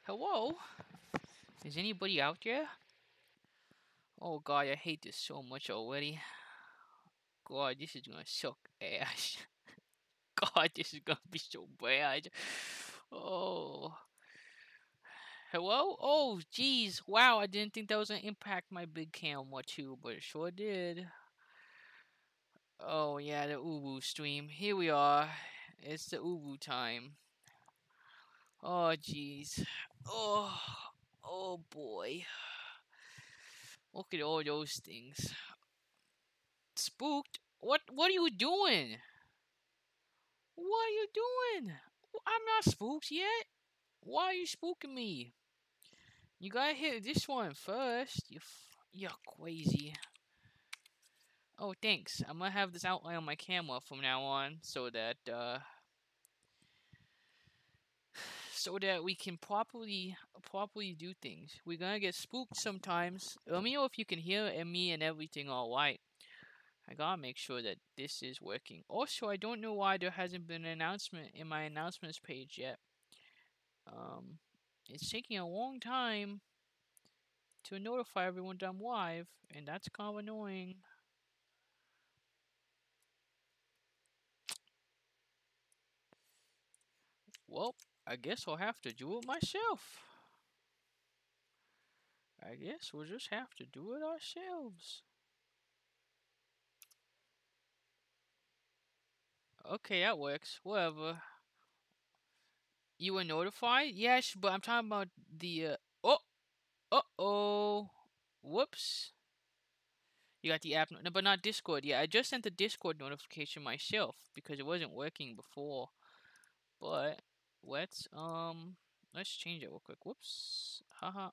Hello? Is anybody out there? Oh god, I hate this so much already. God, this is gonna suck ass. God, this is gonna be so bad. Oh. Hello? Oh, jeez. Wow, I didn't think that was gonna impact my big camera too, but it sure did. Oh, yeah, the Uwu stream. Here we are. It's the Uwu time. Oh, jeez. Oh boy. Look at all those things. Spooked? What are you doing? What are you doing? I'm not spooked yet. Why are you spooking me? You gotta hit this one first. You're crazy. Oh, thanks. I'm gonna have this outline on my camera from now on, so that we can properly do things. We're gonna get spooked sometimes. Let me know if you can hear me and everything all right. I gotta make sure that this is working. Also, I don't know why there hasn't been an announcement in my announcements page yet. It's taking a long time to notify everyone that I'm live, and that's kind of annoying. Well, I guess I'll have to do it myself. I guess we'll just have to do it ourselves. Okay, that works. Whatever. You were notified? Yes, but I'm talking about the, uh-oh. Whoops. You got the app, no, but not Discord. Yeah, I just sent the Discord notification myself because it wasn't working before. But let's change it real quick. Whoops. Haha.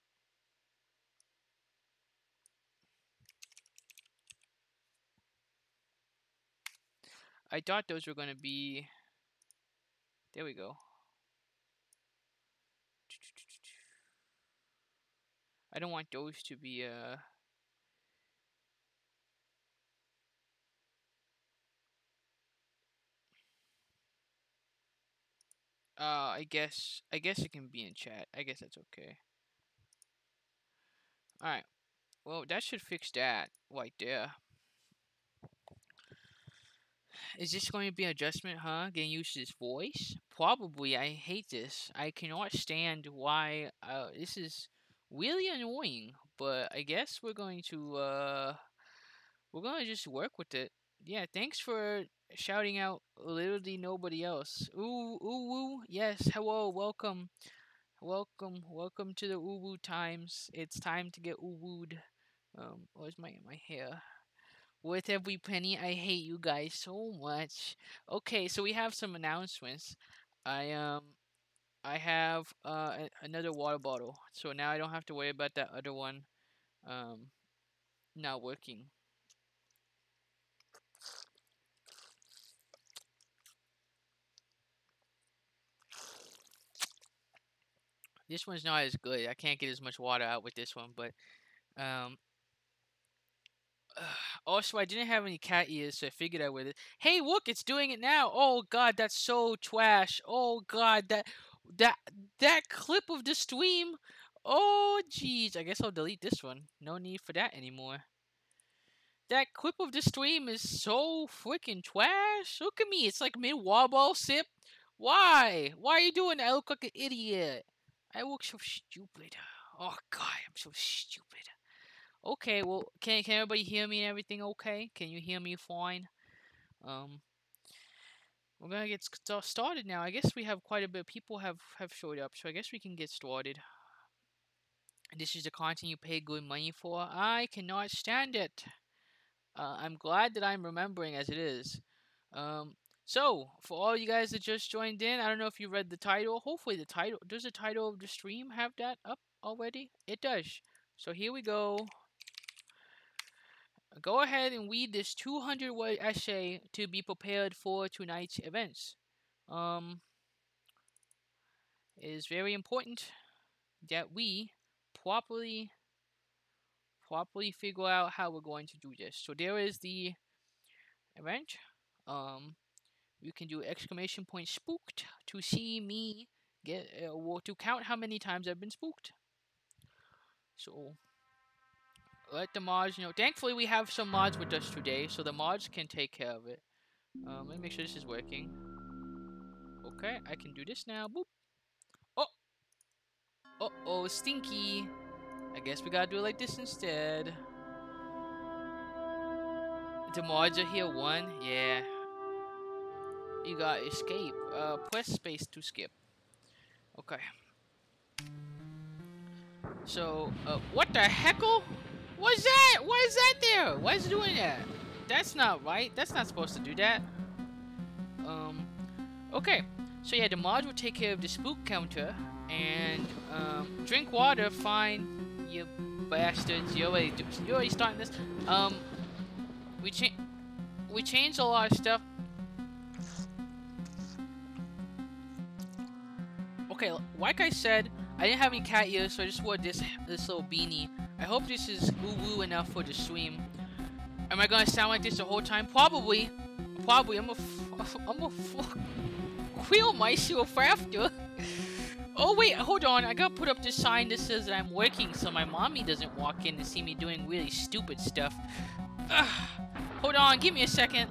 I thought those were gonna be. There we go. I don't want those to be I guess it can be in chat. I guess that's okay. Alright. Well, that should fix that right there. Is this going to be an adjustment, huh? Getting used to this voice? Probably. I hate this. I cannot stand why this is really annoying, but I guess we're going to just work with it. Yeah, thanks for shouting out literally nobody else. Ooh, ooh, woo. Yes, hello, welcome. Welcome to the Uwu times. It's time to get Uwu'd. Where's my hair? With every penny, I hate you guys so much. Okay, so we have some announcements. I have another water bottle, so now I don't have to worry about that other one um not working. This one's not as good. I can't get as much water out with this one, but um also, I didn't have any cat ears, so I figured I would. Hey, look, it's doing it now. Oh God, that's so trash. Oh God, that that clip of the stream. Oh jeez, I guess I'll delete this one. No need for that anymore. That clip of the stream is so freaking trash. Look at me, it's like mid wobble sip. Why? Why are you doing that? I look like an idiot. I look so stupid. Oh God, I'm so stupid. Okay, well, can everybody hear me and everything okay? Can you hear me fine? Um, we're gonna get started now. I guess we have quite a bit of people have showed up, so I guess we can get started. This is the content you pay good money for. I cannot stand it. I'm glad that I'm remembering as it is. So for all you guys that just joined in, I don't know if you read the title. Hopefully the title, does the title of the stream have that up already? It does. So here we go. Go ahead and read this 200-word essay to be prepared for tonight's events. It is very important that we properly figure out how we're going to do this. So there is the event. You can do exclamation point spooked to see me to count how many times I've been spooked. So let the mods know. Thankfully, we have some mods with us today, so the mods can take care of it. Let me make sure this is working. Okay, I can do this now. Boop. Oh. Oh, stinky. I guess we gotta do it like this instead. The mods are here. One, yeah. You got escape. Press space to skip. Okay. So, what the heckle? What's that? Why is that there? Why is it doing that? That's not right. That's not supposed to do that. Okay. So yeah, the mod will take care of the spook counter. And, drink water, fine. You bastards. You're already starting this. We changed a lot of stuff. Okay, like I said, I didn't have any cat ears, so I just wore this little beanie. I hope this is woo-woo enough for the stream. Am I gonna sound like this the whole time? Probably. I'm a quail myself after. Oh wait, hold on. I gotta put up this sign that says that I'm working, so my mommy doesn't walk in and see me doing really stupid stuff. Hold on, give me a second.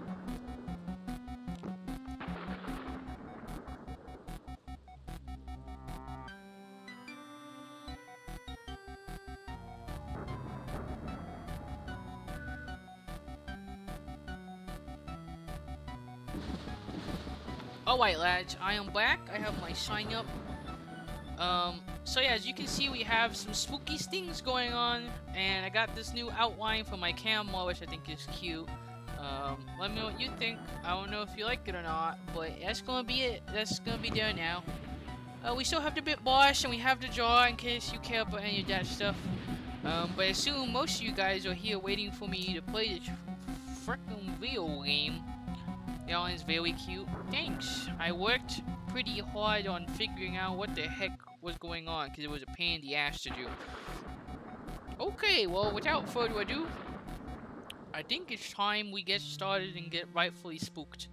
Alright lads, I am back. I have my sign up. So yeah, as you can see, we have some spooky things going on, and I got this new outline for my camera, which I think is cute. Let me know what you think. I don't know if you like it or not, but that's gonna be it. That's gonna be there now. We still have the bit boss, and we have the jaw in case you care about any of that stuff. But I assume most of you guys are here waiting for me to play this frickin' video game. That one's very cute. Thanks. I worked pretty hard on figuring out what the heck was going on, because it was a pain in the ass to do. Okay, well, without further ado, I think it's time we get started and get rightfully spooked.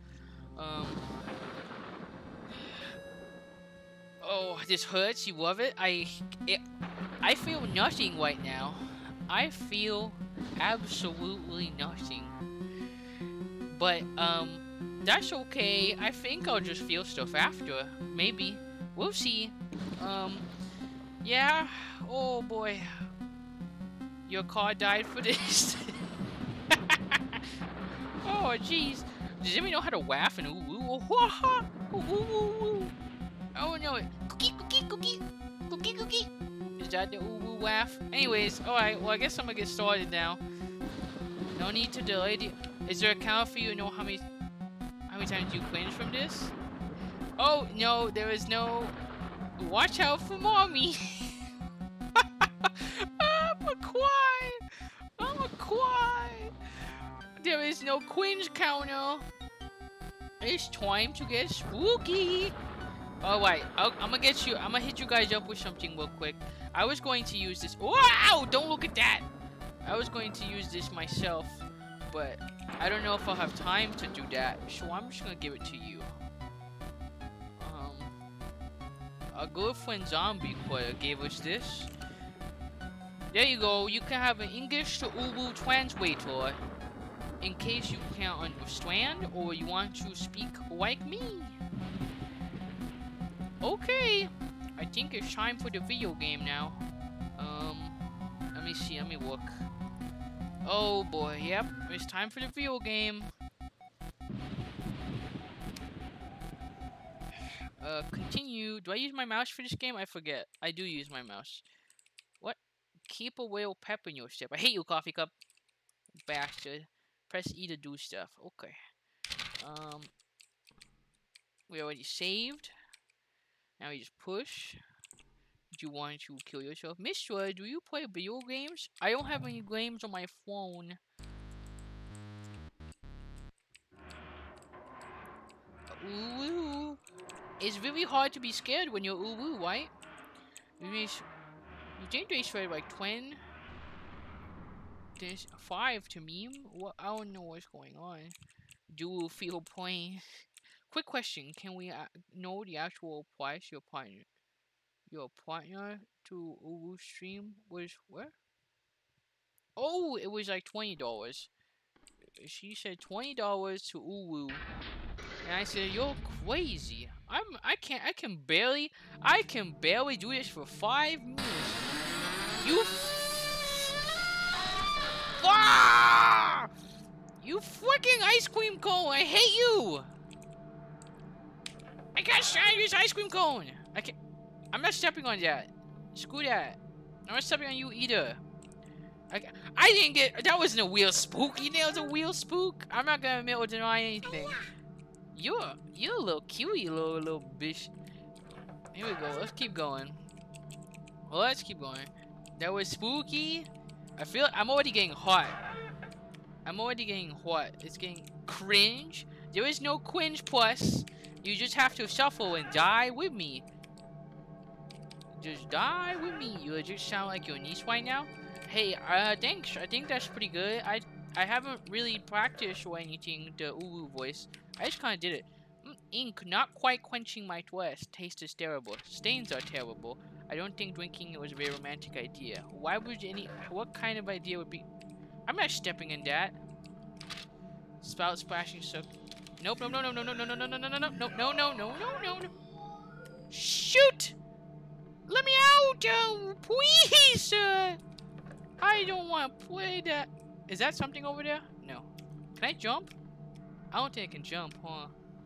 Oh, this hurts. You love it? I feel nothing right now. I feel absolutely nothing. But, that's okay. I think I'll just feel stuff after. Maybe. We'll see. Yeah. Oh, boy. Your car died for this. Oh, jeez. Does anybody know how to laugh and ooh, ooh, ooh, ooh, ooh, ooh. Oh, no. Cookie, cookie, cookie. Cookie, cookie. Is that the ooh, ooh laugh? Anyways, alright. Well, I guess I'm gonna get started now. No need to delay the... Is there a count for you to know how many times you cringe from this? Oh, no, there is no... Watch out for mommy! I'm a quiet! I'm a quiet! There is no cringe counter! It's time to get spooky! Alright, I'm gonna get you... I'm gonna hit you guys up with something real quick. I was going to use this... Wow! Don't look at that! I was going to use this myself, but I don't know if I'll have time to do that, so I'm just gonna give it to you. Our girlfriend Zombie Player gave us this. There you go, you can have an English to Uwu translator in case you can't understand or you want to speak like me. Okay, I think it's time for the video game now. Let me see, let me look. Oh boy, yep, it's time for the video game. Continue. Do I use my mouse for this game? I forget. I do use my mouse. What? Keep a whale pep in your step. I hate you, coffee cup. Bastard. Press E to do stuff. Okay. We already saved. Now we just push. Do you want to kill yourself? Mister, do you play video games? I don't have any games on my phone. Ooh. It's really hard to be scared when you're ooh, right? You think they said like 20? There's 5 to me. What? I don't know what's going on. Do feel pain. quick question: can we know the actual price your partner to Uwu stream was where? Oh, it was like $20. She said $20 to Uwu, and I said, "You're crazy. I can barely do this for 5 minutes. You, ah! You freaking ice cream cone! I hate you. I got shot this ice cream cone. I can't. I'm not stepping on that. Screw that. I'm not stepping on you either. I didn't get. That wasn't a real spook. You know, it was a real spook. I'm not gonna admit or deny anything. You're a little cute, you little bitch. Here we go. Let's keep going. Let's keep going. That was spooky. I'm already getting hot. It's getting cringe. There is no cringe plus. You just have to shuffle and die with me. Just die with me. You legit sound like your niece right now. Hey, thanks. I think that's pretty good. I haven't really practiced or anything, the Uwu voice. I just kind of did it. Ink, not quite quenching my thirst. Taste is terrible. Stains are terrible. I don't think drinking it was a very romantic idea. Why would what kind of idea would be? I'm not stepping in that. Spout splashing so. Nope, no. Shoot! Let me out, please! I don't want to play that. Is that something over there? No. Can I jump? I don't think I can jump, huh?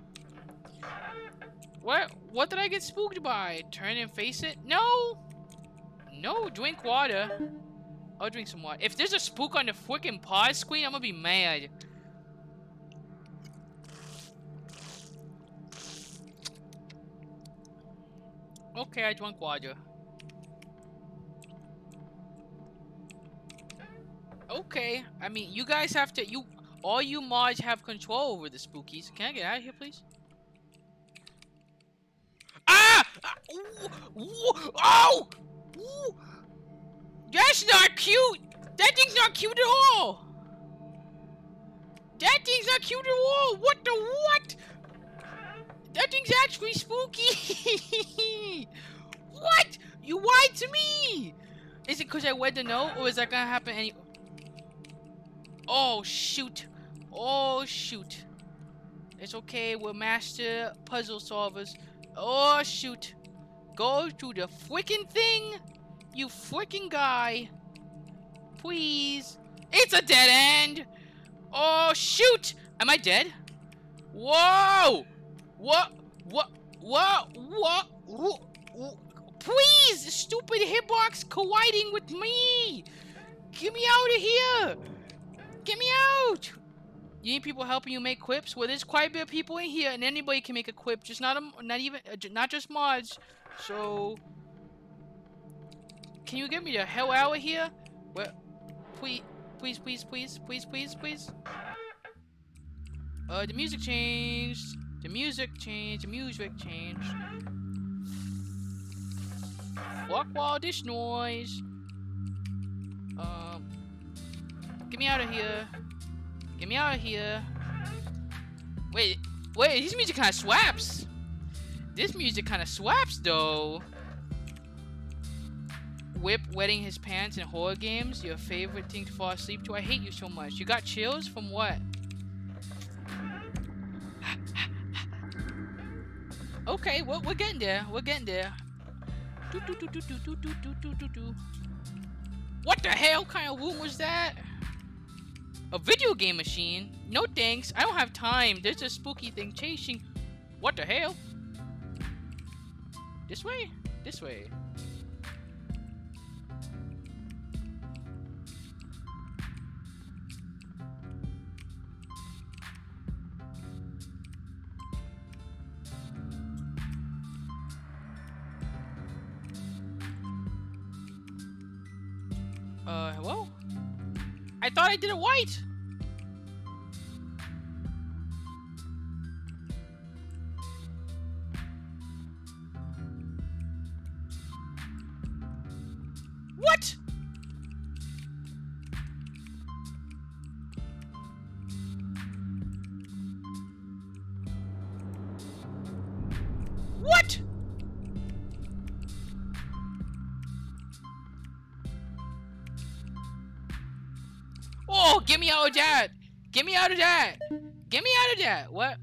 What did I get spooked by? Turn and face it? No! No, drink water. I'll drink some water. If there's a spook on the freaking pause screen, I'm gonna be mad. Okay, I drank water. Okay, I mean, you guys have to, all you mods have control over the spookies. Can I get out of here, please? Ah! Oh! That's not cute! That thing's not cute at all! That thing's not cute at all! What the what? That thing's actually spooky! What? You lied to me! Is it because I read the note, or is that gonna happen any... Oh, shoot. Oh, shoot. It's okay, we're master puzzle solvers. Oh, shoot. Go to the freaking thing, you freaking guy. Please. It's a dead end. Oh, shoot. Am I dead? Whoa. What? Please, stupid hitbox colliding with me. Get me out of here. Get me out. You need people helping you make quips? Well, there's quite a bit of people in here, and anybody can make a quip. Just not just mods. So, can you get me the hell out of here? Well, please. The music changed. The music changed. Fuck all this noise. Get me out of here. Get me out of here. Wait, this music kind of swaps. This music kind of swaps, though. Whip wetting his pants in horror games. Your favorite thing to fall asleep to. I hate you so much. You got chills from what? Okay, well, we're getting there. We're getting there. What the hell kind of room was that? A video game machine? No thanks. I don't have time. There's a spooky thing chasing. What the hell? This way? This way. Hello? I thought I did it white! What? Oh, get me out of that! Get me out of that! Get me out of that! What?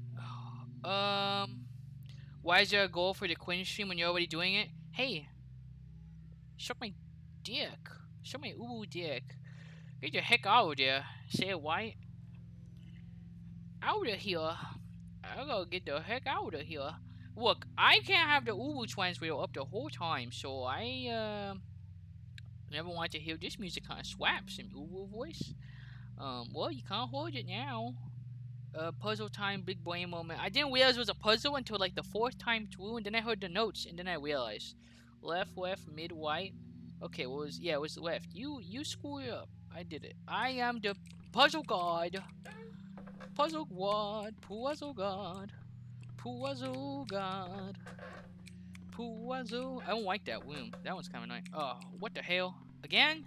Why is there a goal for the Quinn stream when you're already doing it? Hey, show my dick. Show my ooh dick. Get the heck out of there. Say it white. Out of here. I gotta get the heck out of here. Look, I can't have the Uwu transmitter up the whole time, so I never want to hear this music kind of swaps in Uwu voice. Well, you can't hold it now. Puzzle time, big brain moment. I didn't realize it was a puzzle until like the 4th time through, and then I heard the notes, and then I realized. Left, mid, right. Okay, it was left. You screw it up. I did it. I am the puzzle god. Puzzle god. Puzzle god. Puzzle god. Puzzle. I don't like that room. That one's kind of nice. Oh, what the hell? Again?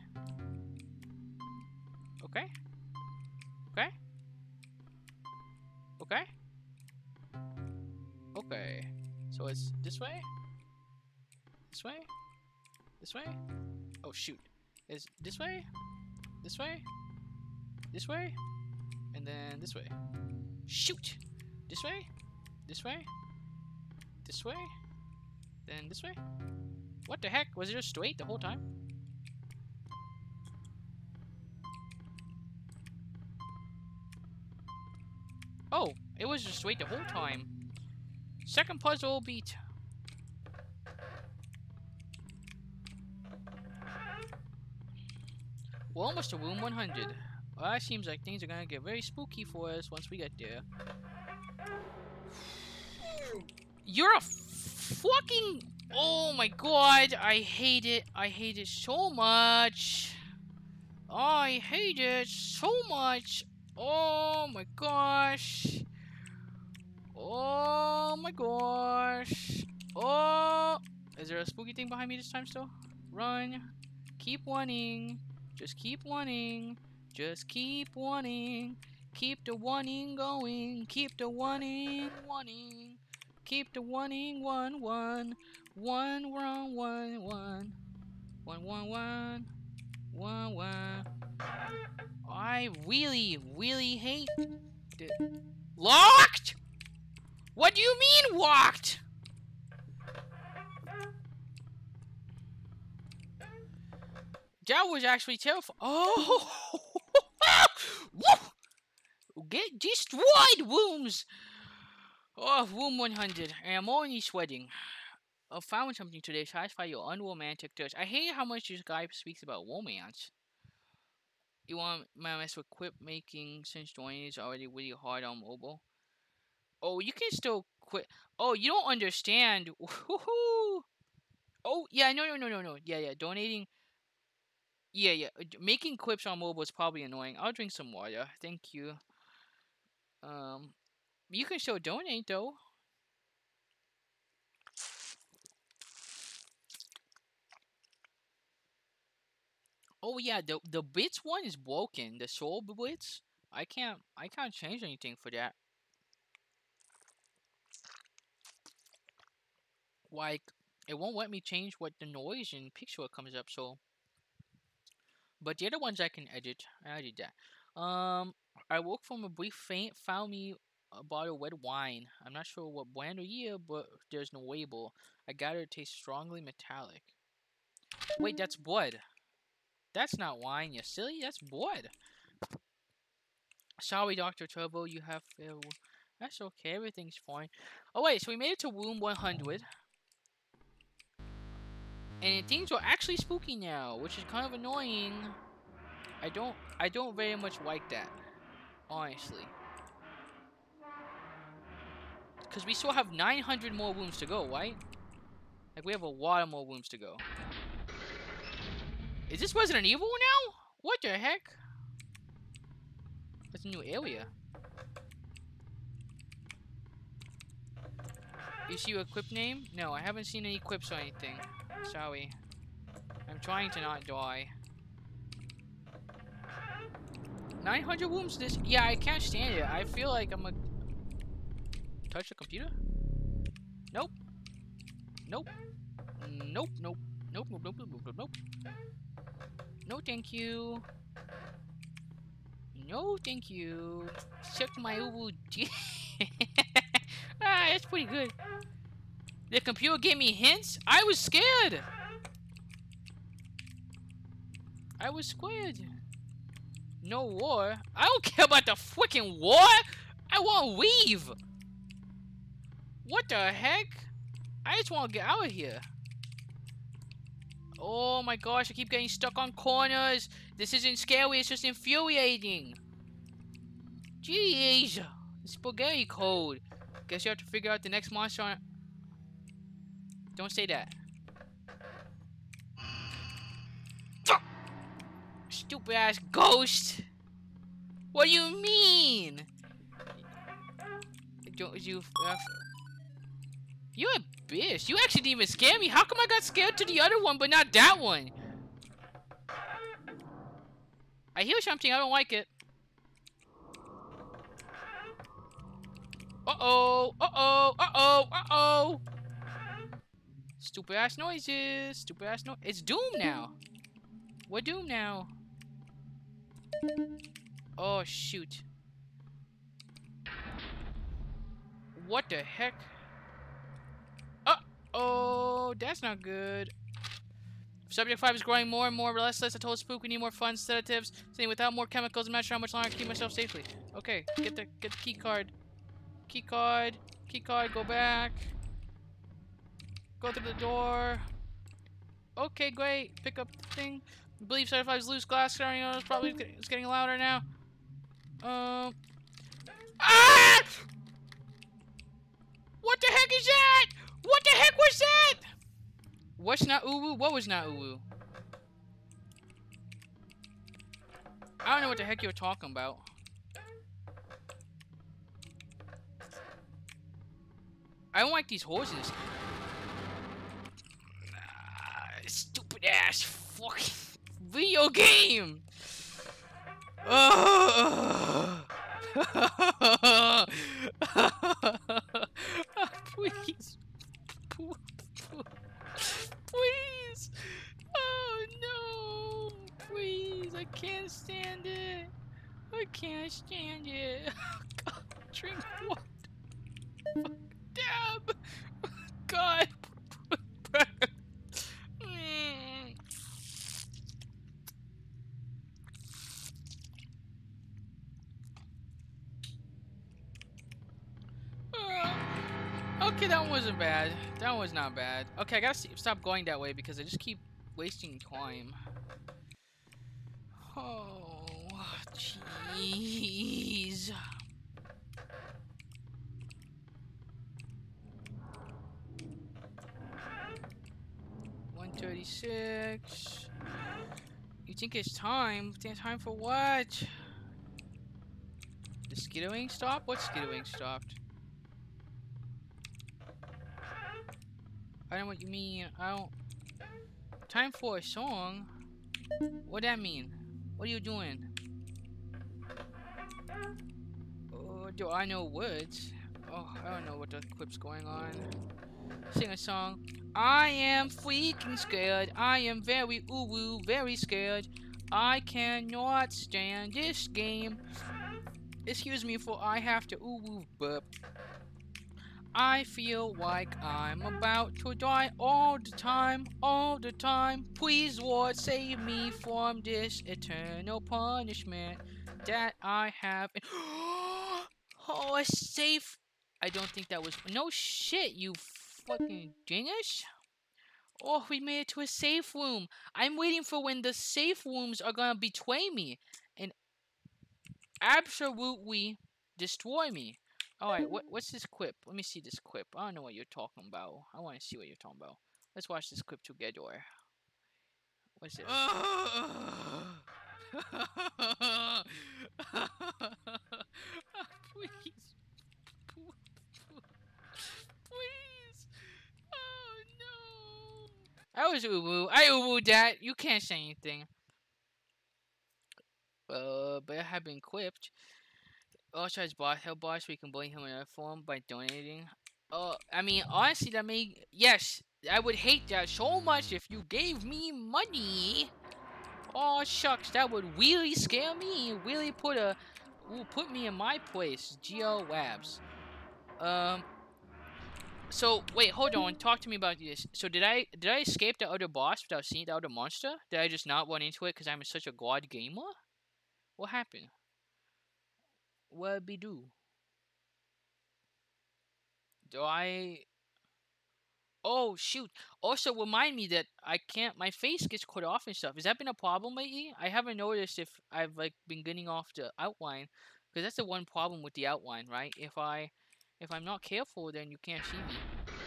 Okay. Okay. Okay. Okay. So it's this way? This way? This way? Oh shoot. Is this way? This way? This way? And then this way. Shoot! This way? This way? This way? Then this way? What the heck? Was it just straight the whole time? Oh, it was just straight the whole time. Second puzzle beat. We're almost to room 100. Well, that seems like things are gonna get very spooky for us once we get there. You're a fucking... Oh my god, I hate it. I hate it so much. I hate it so much. Oh my gosh. Oh my gosh. Oh. Is there a spooky thing behind me this time still? Run. Keep wanting. Just keep wanting. Just keep wanting. Keep the wanting going. Keep the wanting. Keep the wanting. 1 1 1 1 1 1 1 1 1 1 1. I really hate it. Locked? What do you mean locked? That was actually terrifying. Oh! Get destroyed, wombs! Oh, room 100. And I'm only sweating. I found something today. Satisfy your unromantic thirst. I hate how much this guy speaks about romance. You want to mess with quit making since joining is already really hard on mobile. Oh, you can still quit. Oh, you don't understand. Woohoo! Oh, yeah, no. Yeah, donating. Yeah. Making quips on mobile is probably annoying. I'll drink some water. Thank you. You can still donate though. Oh yeah, the bits one is broken. The soul bits. I can't change anything for that. Like, it won't let me change what the noise and pixel comes up. So, but the other ones I can edit. I did that. I woke from a brief faint. Found me a bottle of red wine. I'm not sure what brand or year, but there's no label. I got it. Tastes strongly metallic. Wait, that's blood. That's not wine, you silly. That's blood. Sorry, Dr. Turbo, you have... that's okay, everything's fine. Oh wait, so we made it to room 100. And things are actually spooky now, which is kind of annoying. I don't very much like that. Honestly. Because we still have 900 more rooms to go, right? Like, we have a lot of more rooms to go. Is this Resident Evil now? What the heck? That's a new area. You see your equip name? No, I haven't seen any equips or anything. Sorry. I'm trying to not die. 900 rooms this... Yeah, I can't stand it. I feel like I'm a... Touch the computer? Nope. Nope. Nope. No, thank you. No, thank you. Check my uwu. Ah, that's pretty good. The computer gave me hints? I was scared. I was scared. No war? I don't care about the freaking war. I want to leave. What the heck? I just want to get out of here. Oh my gosh, I keep getting stuck on corners. This isn't scary, it's just infuriating. Jeez. Spaghetti code. Guess you have to figure out the next monster on... Don't say that. Stupid ass ghost. What do you mean? You're a bitch. You actually didn't even scare me. How come I got scared to the other one, but not that one? I hear something. I don't like it. Uh-oh. Uh-oh. Uh-oh. Uh-oh. Stupid ass noises. Stupid ass noise. It's Doom now. We're Doom now. Oh, shoot. What the heck? Uh-oh. That's not good. Subject 5 is growing more and more restless. I told Spook we need more fun sedatives. Saying without more chemicals, I'm not sure how much longer I can keep myself safely. Okay, get the key card. Key card. Key card, go back. Go through the door. Okay, great. Pick up the thing. I believe Subject 5's loose glass scenario is probably it's getting louder now. Ah! What the heck is that? What the heck was that? What's not uwu? What was not uwu? I don't know what the heck you're talking about. I don't like these horses. Stupid ass fucking video game. Please. Please. Oh no. Please. I can't stand it. I can't stand it. God, drink water. Damn. God. Okay, that one wasn't bad. That one was not bad. Okay, I gotta stop going that way because I just keep wasting time. Oh, jeez. $136. You think it's time? Time for what? The skittering stop? What skittering stopped? I don't know what you mean. I don't... Time for a song? What that mean? What are you doing? Oh, do I know words? Oh, I don't know what the clip's going on. Sing a song. I am freaking scared. I am very uwu, very scared. I cannot stand this game. Excuse me for I have to uwu burp. I feel like I'm about to die all the time, all the time. Please, Lord, save me from this eternal punishment that I have. Oh, a safe. I don't think that was. No shit, you fucking dingus. Oh, we made it to a safe room. I'm waiting for when the safe rooms are gonna betray me and absolutely destroy me. Alright, what's this clip? Let me see this clip. I don't know what you're talking about. I want to see what you're talking about. Let's watch this clip together. What's this? Please. Please. Oh no. I was uwu. I uwu that. You can't say anything. But I have been clipped. Also, his boss, help boss, we can bully him in another form by donating. I mean, honestly, that may... Yes, I would hate that so much if you gave me money. Oh, Oh shucks, that would really scare me. Really put me in my place. Geo Wabs. So wait, hold on. Talk to me about this. So did I escape the other boss without seeing the other monster? Did I just not run into it because I'm such a god gamer? What happened? What be do? Do I? Oh shoot! Also, remind me that I can't. My face gets cut off and stuff. Has that been a problem lately? I haven't noticed if I've like been getting off the outline, because that's the one problem with the outline, right? If I'm not careful, then you can't see me.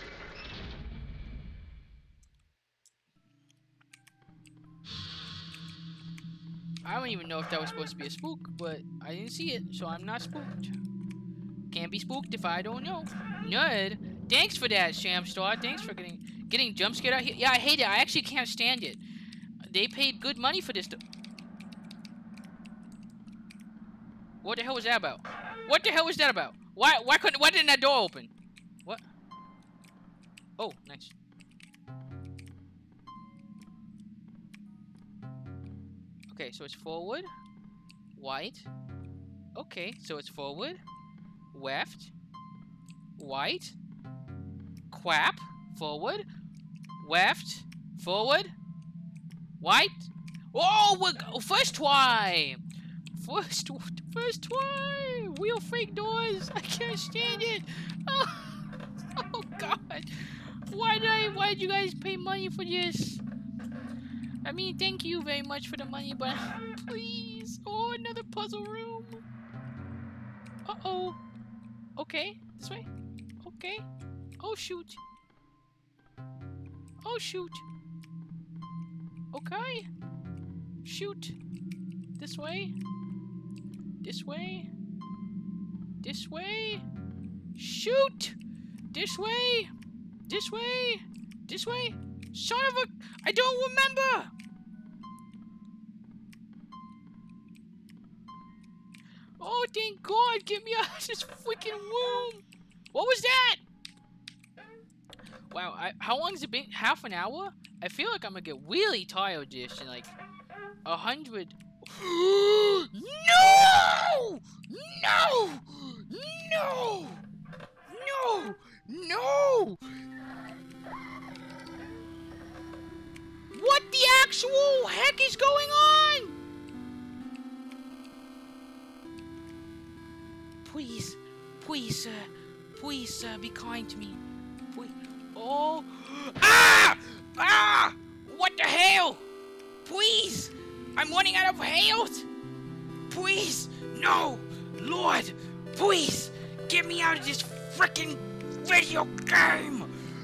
I don't even know if that was supposed to be a spook, but I didn't see it, so I'm not spooked. Can't be spooked if I don't know. Nerd. Thanks for that, Shamstar. Thanks for getting jump scared out here. Yeah, I hate it. I actually can't stand it. They paid good money for this. What the hell was that about? What the hell was that about? Why didn't that door open? What? Oh, nice. Okay, so it's forward, white. Okay, so it's forward, left, white, quap, forward, left, forward, white. Oh, we're first try. First try. Real fake doors. I can't stand it. Oh, oh God. Why did you guys pay money for this? I mean, thank you very much for the money, but please. Oh, another puzzle room. Uh-oh. Okay, this way. Okay. Oh, shoot. Oh, shoot. Okay. Shoot. This way. This way. This way. Shoot. This way. This way. This way. Son of a... I don't remember. Oh, thank God. Get me out of this freaking room. What was that? Wow, how long has it been? Half an hour? I feel like I'm gonna get really tired of this in like 100. No! No! No! No! No! What the actual heck is going on? Please, please, please, be kind to me. Please. Oh. Ah! Ah! What the hell? Please! I'm running out of health! Please! No! Lord! Please! Get me out of this freaking video game!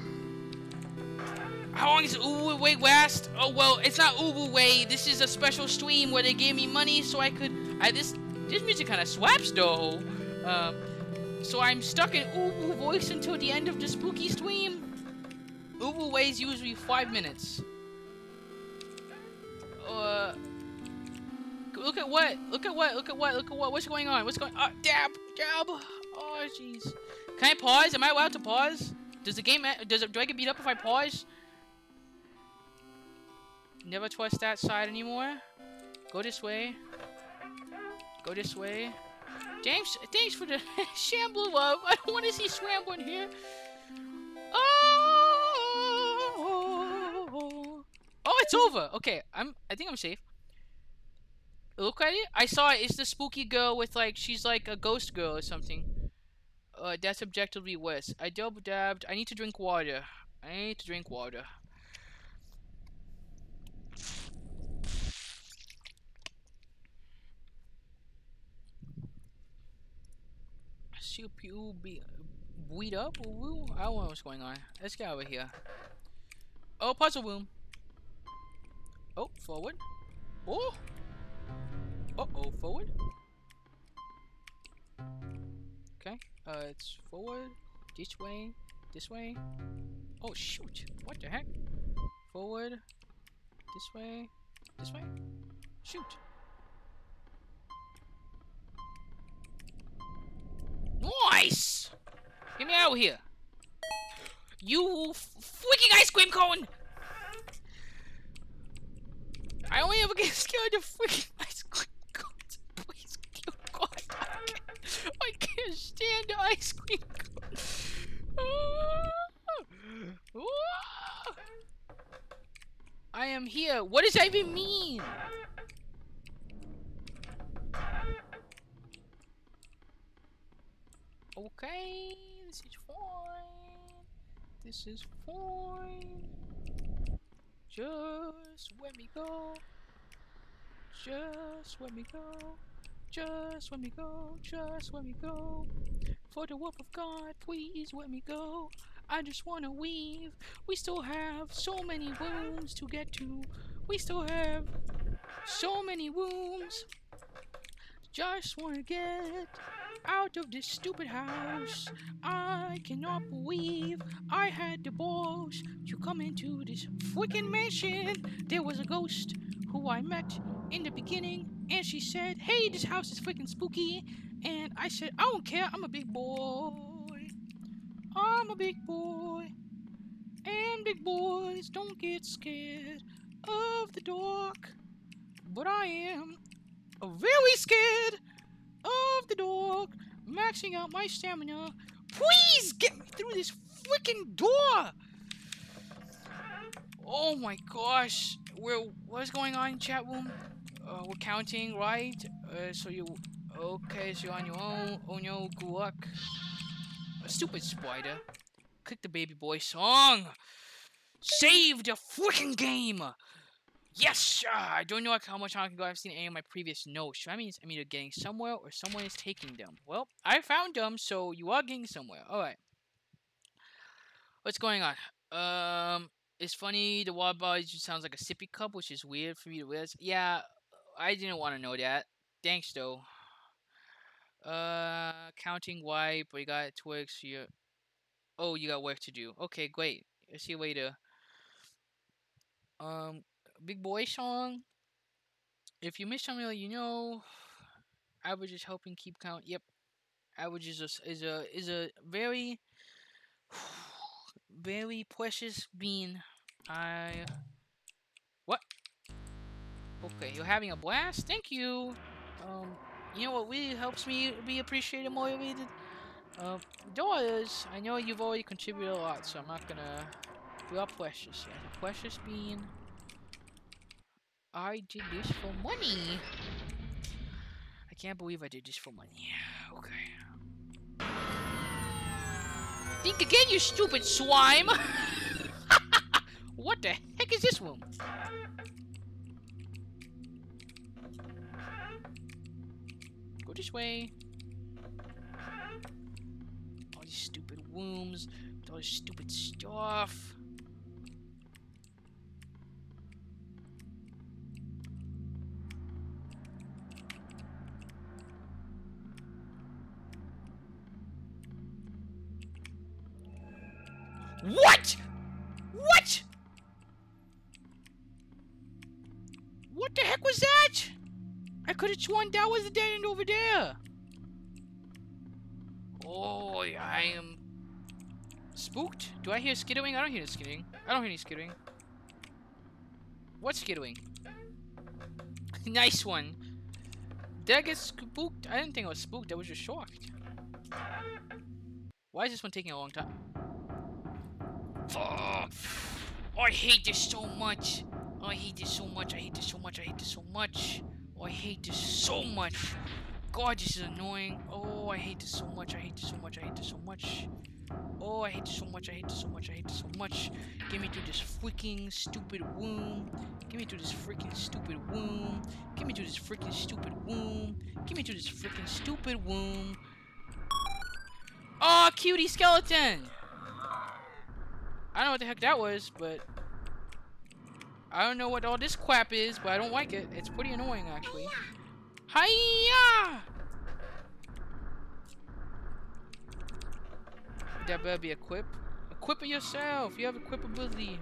How long is Uwu Way last? Oh, well, it's not Uwu Way. This is a special stream where they gave me money so I could... This music kind of slaps, though. So I'm stuck in Uwu voice until the end of the spooky stream. Uwu Way is usually 5 minutes. Look at what? What's going on? Dab! Oh, jeez. Can I pause? Am I allowed to pause? Does the game, do I get beat up if I pause? Never trust that side anymore. Go this way. Go this way. Thanks for the Shambler love. I don't want to see Scrambler in here. Oh, it's over. Okay, I think I'm safe. Look at it. I saw it. It's the spooky girl with like she's like a ghost girl or something. That's objectively worse. I double dabbed. I need to drink water. CPU beat up? I don't know what's going on. Let's get over here. Oh, puzzle room. Oh, forward. Oh. Uh-oh, forward. Okay. It's forward. This way. This way. Oh, shoot. What the heck? Forward. This way. This way. Shoot. Nice! Get me out of here. You freaking ice cream cone! I only ever get scared of freaking ice cream cones. Please, oh God, I can't stand the ice cream cones. I am here. What does that even mean? Okay, this is fine. This is fine. Just let me go. Just let me go. Just let me go. Just let me go. For the love of God, please let me go. I just wanna leave. We still have so many rooms to get to. We still have so many rooms. Just wanna get out of this stupid house. I cannot believe I had the balls to come into this freaking mansion. There was a ghost who I met in the beginning, and she said, "Hey, this house is freaking spooky." And I said, "I don't care, I'm a big boy. I'm a big boy. And big boys don't get scared of the dark. But I am very scared of the dark. Maxing out my stamina. Please get me through this freaking door." Oh my gosh. What's going on in chat room? We're counting, right? So okay, so you're on your own. Oh no, good luck. A stupid spider. Click the baby boy song. Save the freaking game. Yes! I don't know how much I can go. I've seen any of my previous notes. So that means I'm either getting somewhere or someone is taking them. Well, I found them, so you are getting somewhere. Alright. What's going on? It's funny, the water bottle just sounds like a sippy cup, which is weird for me to realize. Yeah, I didn't want to know that. Thanks, though. Counting wipe, but you got it to work, so you're... Oh, you got work to do. Okay, great. I'll see you later. Big boy song. If you miss something, you know, average is helping keep count. Yep, average is a very very precious bean. What? Okay, you're having a blast. Thank you. You know what really helps me be appreciated, motivated? Dollars. I know you've already contributed a lot, so I'm not gonna. You are precious. Yeah, precious bean. I did this for money. I can't believe I did this for money. Okay. Think again, you stupid swine! What the heck is this room? Go this way. All these stupid rooms with all this stupid stuff. What? What? What the heck was that? I could have sworn that was the dead end over there. Oh, I am spooked. Do I hear skittering? I don't hear skittering. I don't hear any skittering. What's skittering? Nice one. Did I get spooked? I didn't think I was spooked. I was just shocked. Why is this one taking a long time? Oh, I hate this so much. I hate this so much. I hate this so much. I hate this so much. Oh, I hate this so much. God, this is annoying. Oh, I hate this so much. I hate this so much. I hate this so much. Oh, I hate this so much. I hate this so much. I hate this so much. Get me through this freaking stupid womb. Get me through this freaking stupid womb. Get me through this freaking stupid womb. Get me through this freaking stupid womb. Oh, cutie skeleton. I don't know what the heck that was, but I don't know what all this crap is, but I don't like it. It's pretty annoying, actually. Hiya! That better be equip. Equip it yourself. You have equipability.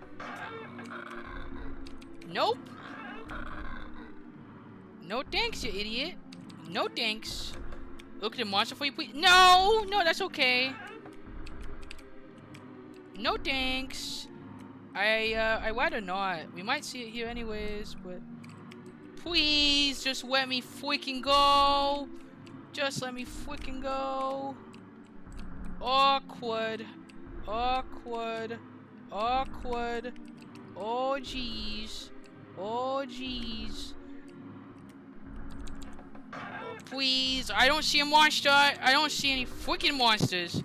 Nope. No thanks, you idiot. No thanks. Look at the monster for you, please. No! No, that's okay. No thanks. I rather not. We might see it here anyways, but Please, just let me freaking go. Just let me freaking go. Awkward. Awkward. Awkward. Oh, jeez. Oh, jeez. Please, I don't see a monster. I don't see any freaking monsters.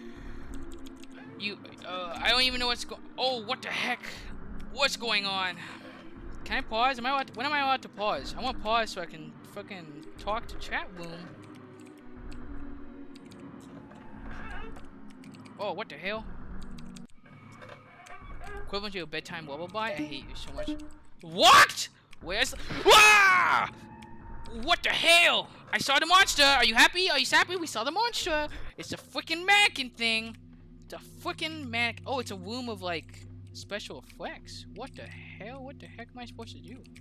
I don't even know what's going. Oh, what the heck? What's going on? Can I pause? When am I allowed to pause? I want to pause so I can fucking talk to chat room. Oh, what the hell? Equivalent to a bedtime lullaby? I hate you so much. What? Where's the... Ah! What the hell? I saw the monster. Are you happy? Are you happy? We saw the monster. It's a freaking mannequin thing. It's a freaking mannequin. Oh, it's a room of like special effects. What the hell? What the heck am I supposed to do?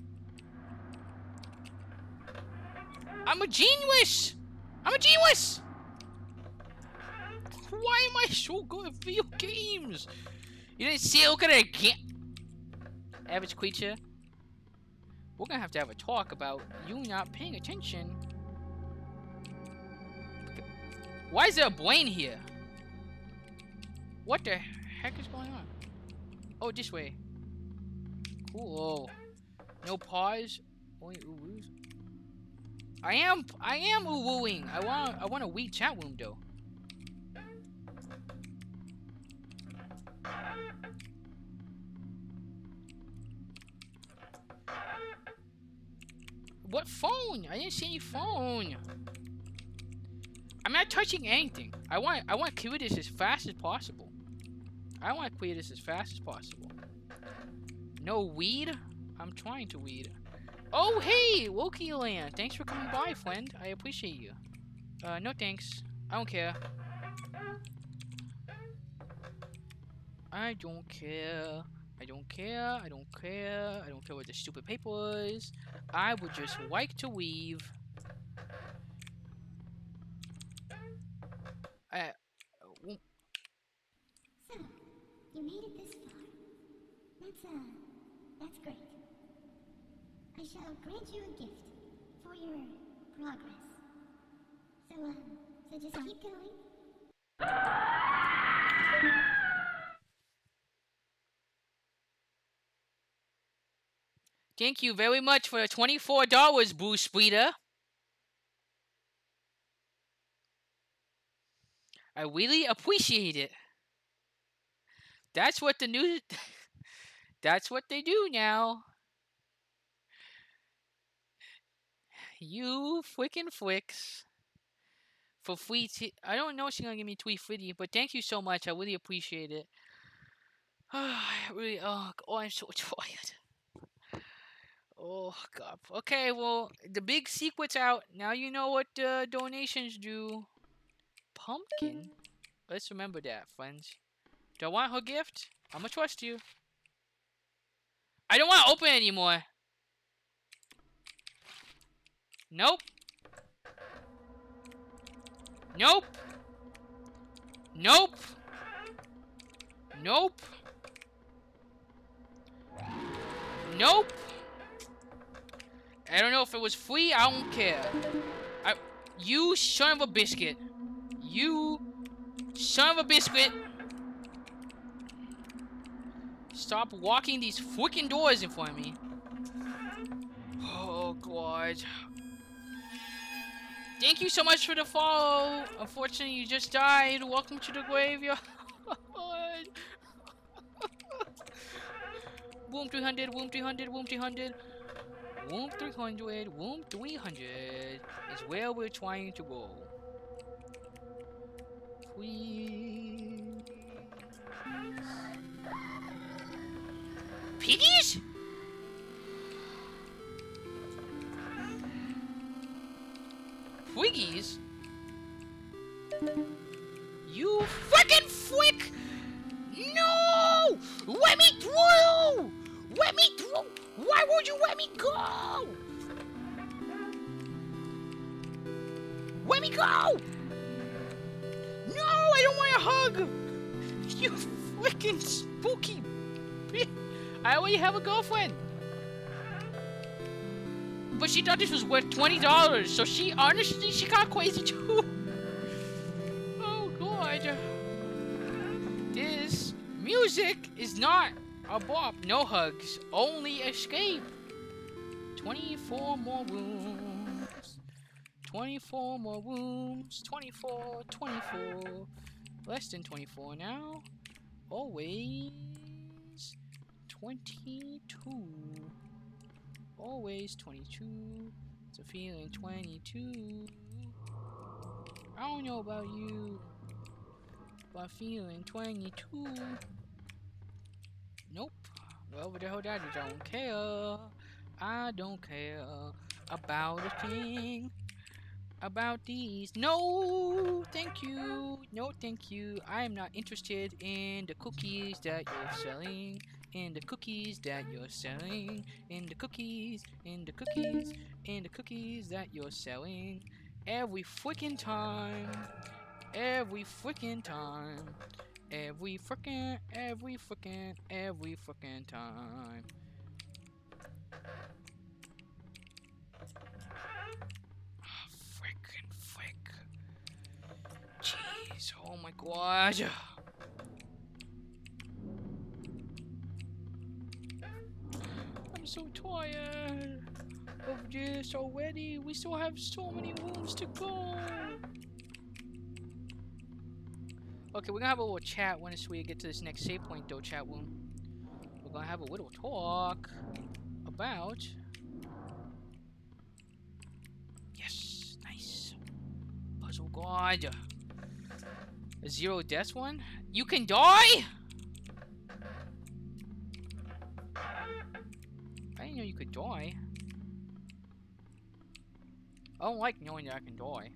I'm a genius. I'm a genius. Why am I so good at video games? You didn't see it? Look at it again. Average creature. We're gonna have to have a talk about you not paying attention. Why is there a Blaine here? What the heck is going on? Oh, this way. Cool. No pause. Only ooh-woos. I am ooh-wooing. I want a wee chat room though. What phone? I didn't see any phone. I'm not touching anything. I want to clear this as fast as possible. I want to clear this as fast as possible. No weed? I'm trying to weed. Oh, hey, Loki Land. Thanks for coming by, friend. I appreciate you. No thanks. I don't care. I don't care. I don't care. I don't care. I don't care what the stupid paper is. I would just like to weave. So, you made it this far. That's great. I shall grant you a gift for your progress. So just keep going. Thank you very much for the $24, Bruce Spreeder. I really appreciate it. That's what the new... That's what they do now. You freaking flicks. For free I don't know if she's gonna give me $3.50, but thank you so much. I really appreciate it. Oh, I'm so tired. Oh, God. Okay, well, the big secret's out. Now you know what donations do. Pumpkin? Let's remember that, friends. Do I want her gift? I'm gonna trust you. I don't want to open it anymore. Nope. Nope. Nope. Nope. Nope. I don't know if it was free. I don't care. You son of a biscuit. You son of a biscuit. Stop walking these freaking doors in front of me. Oh, God. Thank you so much for the follow. Unfortunately, you just died. Welcome to the graveyard. Womb 300, womb 300, womb 300. Womb 300, womb 300 is where we're trying to go. Please. Piggies? Twiggies? You fucking flick! No! Let me through! Let me through! Why won't you let me go? Let me go! No, I don't want a hug! You freaking spooky bitch! I already have a girlfriend! But she thought this was worth $20, so she honestly she got crazy too. Oh god. This music is not a bop. No hugs, only escape. 24 more rooms. 24 more rooms. 24, 24. Less than 24 now. Always 22. Always 22. It's a feeling 22. I don't know about you, but feeling 22. Nope. Well, what the hell, Daddy? Don't care. I don't care about a thing. About these. No, thank you. No, thank you. I am not interested in the cookies that you're selling. In the cookies that you're selling. In the cookies. In the cookies. In the cookies that you're selling. Every freaking time. Every freaking time. Every freaking time. Frick. Jeez, oh my god. I'm so tired of this already. We still have so many rooms to go. Okay, we're gonna have a little chat once we get to this next save point though, chat room. We're gonna have a little talk about... Yes, nice. Puzzle god. A 0 deaths one? You can die?! I didn't know you could die. I don't like knowing that I can die.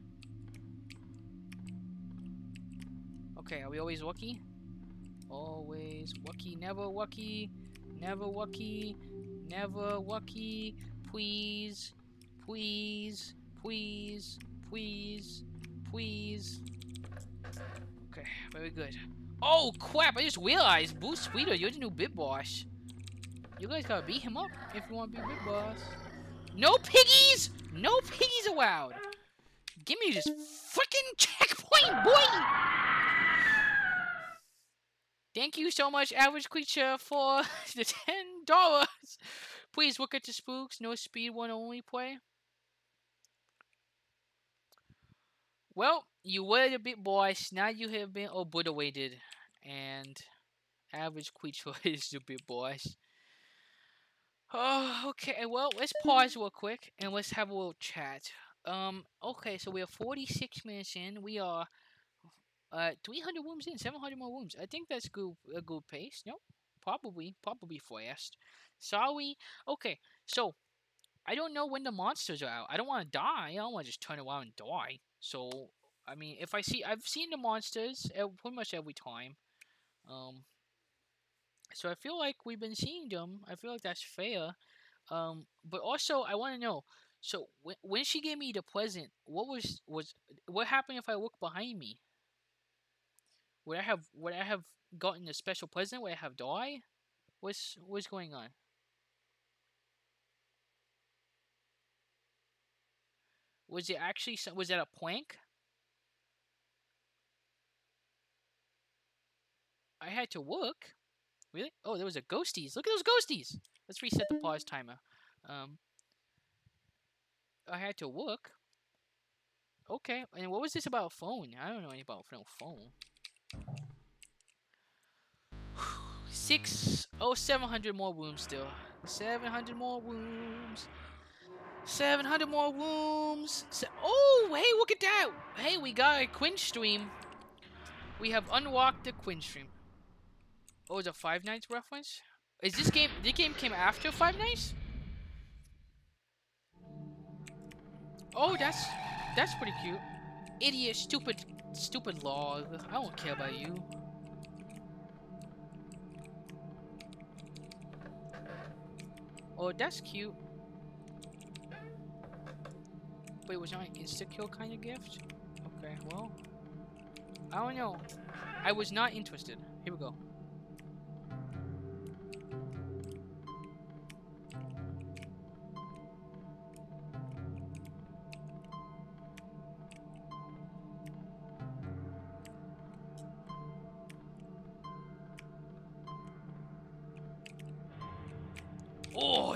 Okay, are we always lucky? Always lucky, never lucky, never lucky, never lucky. Please, please, please, please, please. Okay, very good. Oh crap, I just realized, Blue Sweeter, you're the new Big Boss. You guys gotta beat him up if you want to be Big Boss. No piggies! No piggies allowed! Give me this freaking checkpoint, boy! Thank you so much, Average Creature, for the $10. Please look at the spooks. No speed one only play. Well, you were the Big Boss. Now you have been obliterated. And Average Creature is the Big Boss. Oh, okay. Well, let's pause real quick and let's have a little chat. Okay, so we are 46 minutes in. We are 300 rooms in, 700 more rooms. I think that's a good pace. No, probably fast. Sorry. Okay, so I don't know when the monsters are out. I don't want to die. I don't want to just turn around and die. So I mean, if I've seen the monsters pretty much every time. So I feel like we've been seeing them. I feel like that's fair. But also I want to know. So when she gave me the present, what happened if I look behind me? Would I have gotten a special present? Would I have died? What's going on? Was it actually was that a plank? I had to look. Really? Oh, there was a ghosties. Look at those ghosties. Let's reset the pause timer. I had to look. Okay, and what was this about a phone? I don't know anything about no phone. 700 more rooms still. 700 more rooms. 700 more rooms. Oh, hey, look at that. Hey, we got a Quinn stream. We have unlocked the Quinn stream. Oh, it's a Five Nights reference? Is this game... This game came after Five Nights? Oh, that's pretty cute. Idiot, stupid log. I don't care about you. Oh, that's cute. Wait, was that an insta-kill kind of gift? Okay, well... I don't know. I was not interested. Here we go.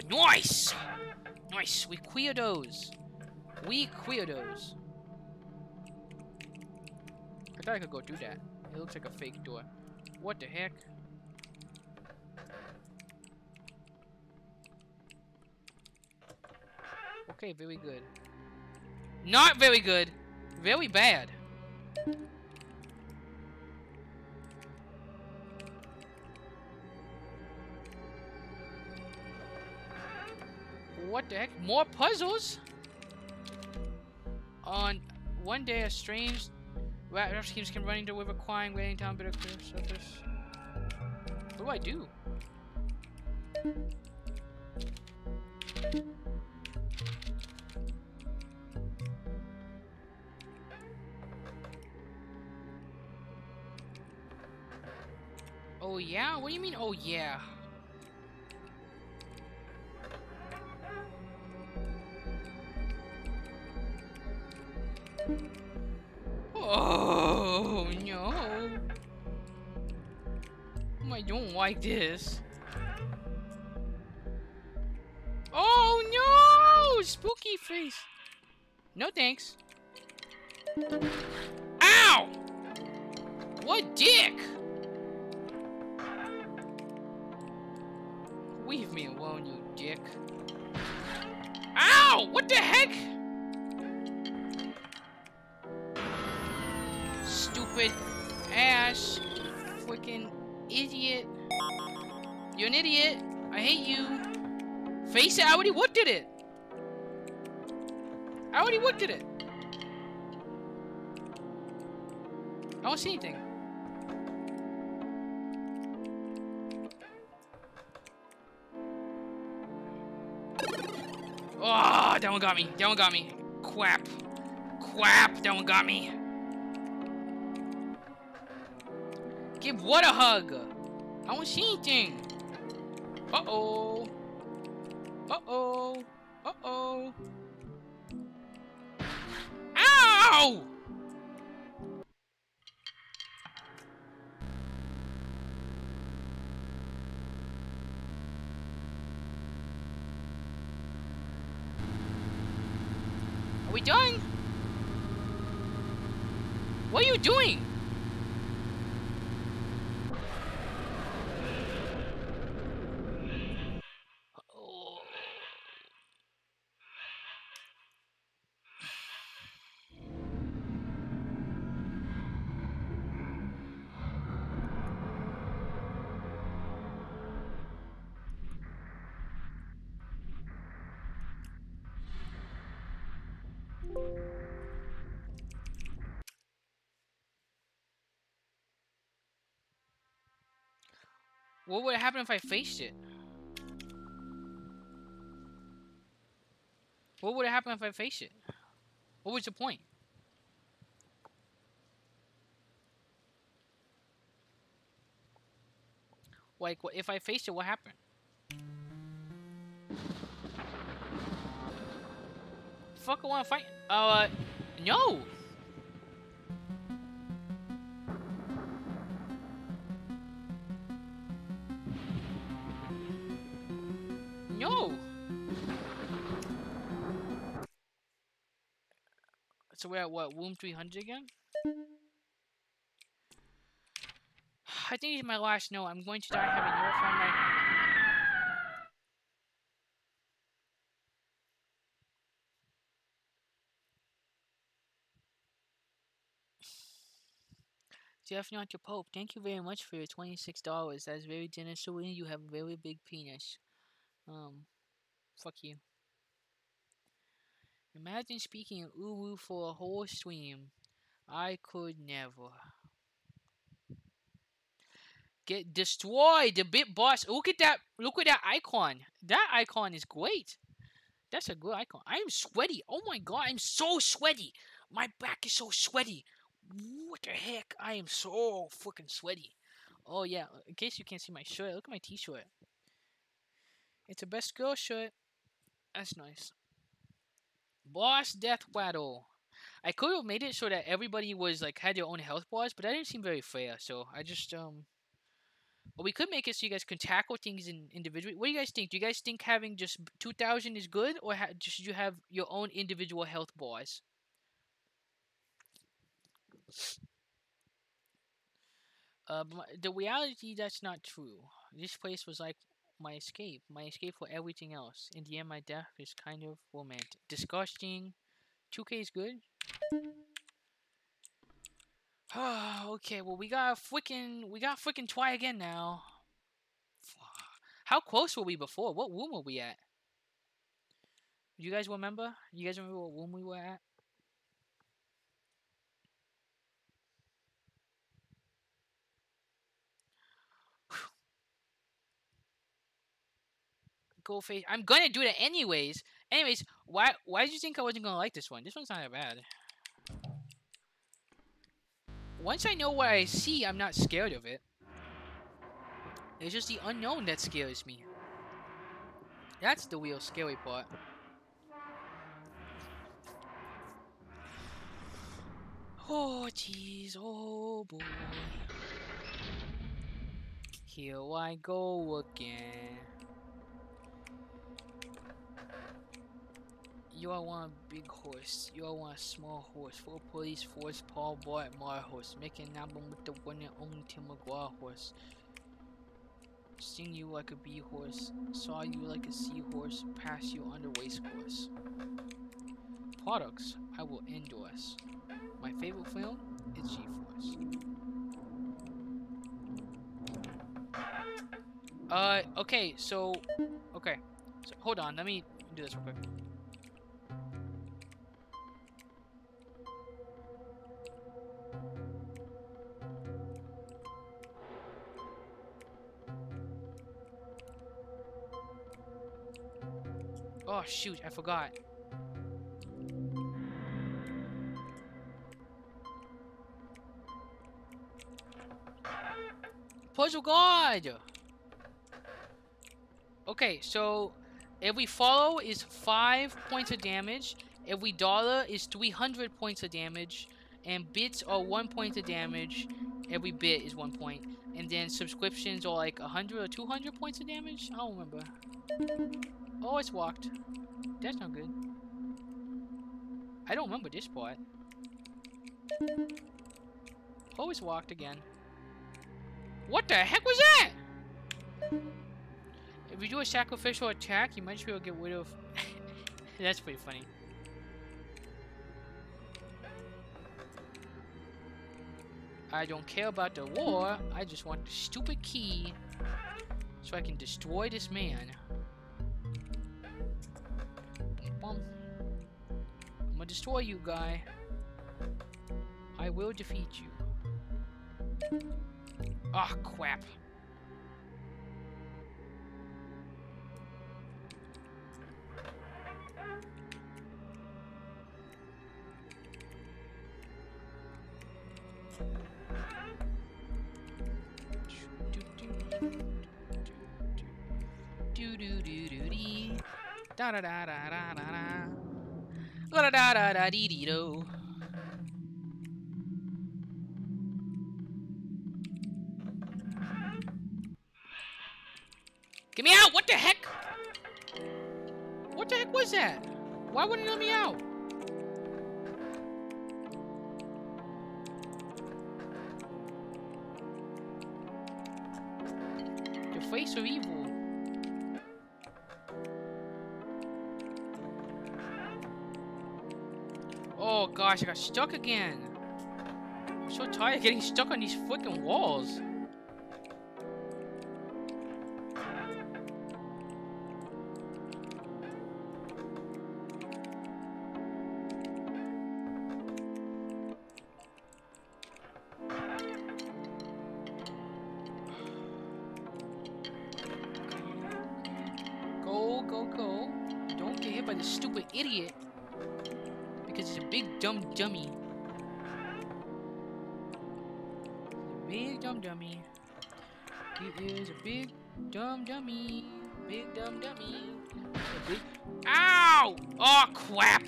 Nice! Nice! We queered those. We queered those. I thought I could go through that. It looks like a fake door. What the heck? Okay, very good. Not very good. Very bad. What the heck? More puzzles? On one day, a strange rat schemes came running to the river, crying, waiting down, bitter clear surface. What do I do? Oh yeah? What do you mean, oh yeah? Oh no! I don't like this. Oh no! Spooky face. No thanks. Ow! What dick? Leave me alone, you dick. Ow! What the heck? Stupid ass freaking idiot. You're an idiot. I hate you. Face it, I already looked at it. I already looked at it. I don't see anything. Oh, that one got me. That one got me. Quap. Quap. That one got me. Give what a hug. I don't see anything. Uh-oh. Uh-oh. Uh-oh. Ow! Are we done? What are you doing? Oh. What would happen if I faced it? What would happen if I faced it? What was the point? Like, what if I faced it? What happened? Fuck, I want to fight. No. No. So we're at what? Womb 300 again? I think it's my last note. I'm going to die having no fun right now. Jeff, not your Pope. Thank you very much for your $26. That's very generous. So you have a very big penis. Fuck you. Imagine speaking in Uwu for a whole stream. I could never. Get destroyed, the bit boss. Look at that. Look at that icon. That icon is great. That's a good icon. I am sweaty. Oh my god, I'm so sweaty. My back is so sweaty. What the heck? I am so fucking sweaty. Oh yeah, in case you can't see my shirt, look at my t-shirt. It's a best girl shirt. That's nice. Boss death battle. I could have made it so that everybody was like had their own health bars, but that didn't seem very fair. So I just Or we could make it so you guys can tackle things individually. What do you guys think? Do you guys think having just 2,000 is good, or should you have your own individual health bars? The reality, that's not true. This place was like my escape for everything else. In the end, my death is kind of romantic. Disgusting. 2K is good. Okay, well we got freaking try again now. How close were we before? What room were we at? You guys remember? You guys remember what room we were at? Go face. I'm gonna do that anyways. Anyways, why did you think I wasn't gonna like this one? This one's not that bad. Once I know what I see, I'm not scared of it. It's just the unknown that scares me. That's the real scary part. Oh jeez, oh boy. Here I go again. You all want a big horse. You all want a small horse. Full police force, Paul Bart Mar horse. Making an album with the one and only Tim McGraw horse. Sing you like a bee horse. Saw you like a seahorse. Pass you on the race course. Products I will endorse. My favorite film is G-Force. Okay, so hold on, let me do this real quick. Oh shoot, I forgot. Puzzle God! Okay, so every follow is 5 points of damage, every dollar is 300 points of damage, and bits are 1 point of damage, every bit is 1 point, and then subscriptions are like 100 or 200 points of damage? I don't remember. Oh, it's walked. That's not good. I don't remember this part. Oh, it's walked again. What the heck was that? If you do a sacrificial attack, you might just be able to get rid of... That's pretty funny. I don't care about the war. I just want the stupid key so I can destroy this man. I'm gonna destroy you, guy. I will defeat you. Ah, oh, crap. Da da da da da da da da da da da dee dee do. Get me out! What the heck? What the heck was that? Why wouldn't it let me out? The face of evil. Oh gosh, I got stuck again. I'm so tired of getting stuck on these freaking walls. Go. Don't get hit by this stupid idiot. Because he's a big dumb dummy. Big dumb dummy. He is a big dumb dummy. Big dumb dummy. Big... Ow! Oh crap!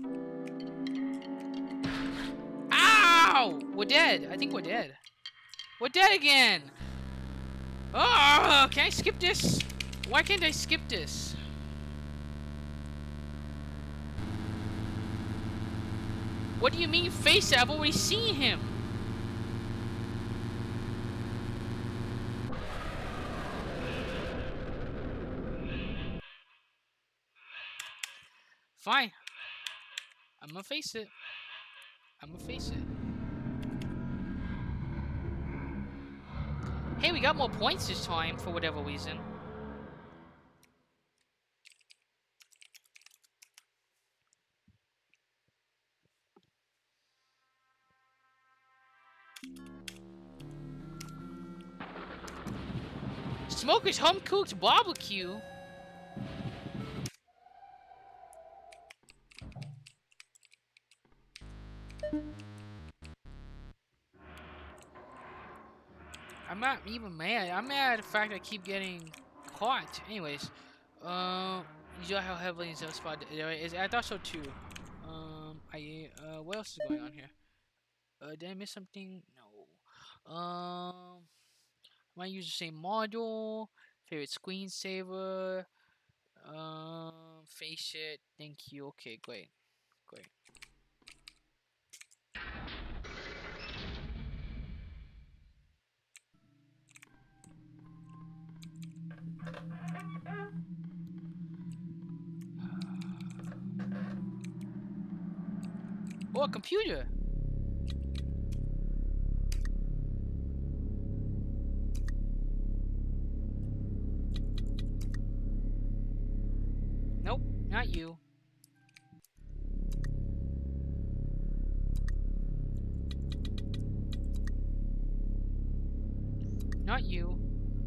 Ow! We're dead. I think we're dead. We're dead again! Oh, can I skip this? Why can't I skip this? What do you mean face it? I've already seen him! Fine. I'm gonna face it. I'm gonna face it. Hey, we got more points this time for whatever reason. Smoker's home cooked barbecue. I'm not even mad. I'm mad at the fact I keep getting caught. Anyways, you know how heavily is spot. I thought so too. What else is going on here? Did I miss something? No. I might use the same module. Favorite screensaver. Face it. Thank you. Okay, great, great. Oh, a computer. Nope, not you. Not you.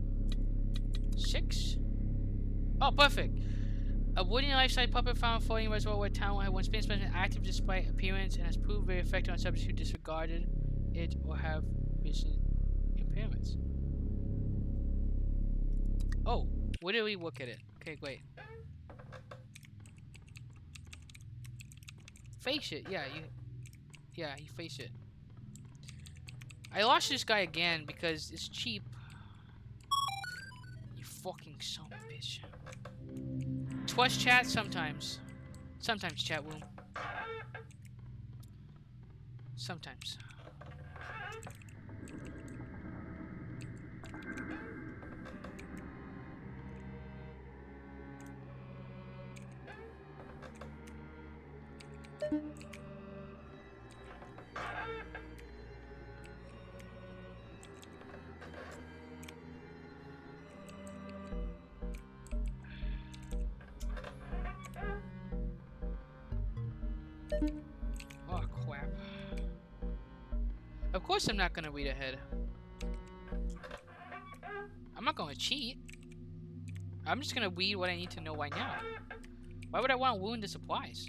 6? Oh, perfect. A wooden life-size puppet found floating in a reservoir where town had once been specimen active despite appearance and has proved very effective on subjects who disregarded it or have vision impairments. Oh, where do we look at it? Okay, great. Face it, yeah, you face it. I lost this guy again because it's cheap. You fucking son of a bitch. Twice chat sometimes. Sometimes chat room. Sometimes. Oh crap. Of course I'm not gonna read ahead. I'm not gonna cheat. I'm just gonna read what I need to know right now. Why would I want to wound the supplies?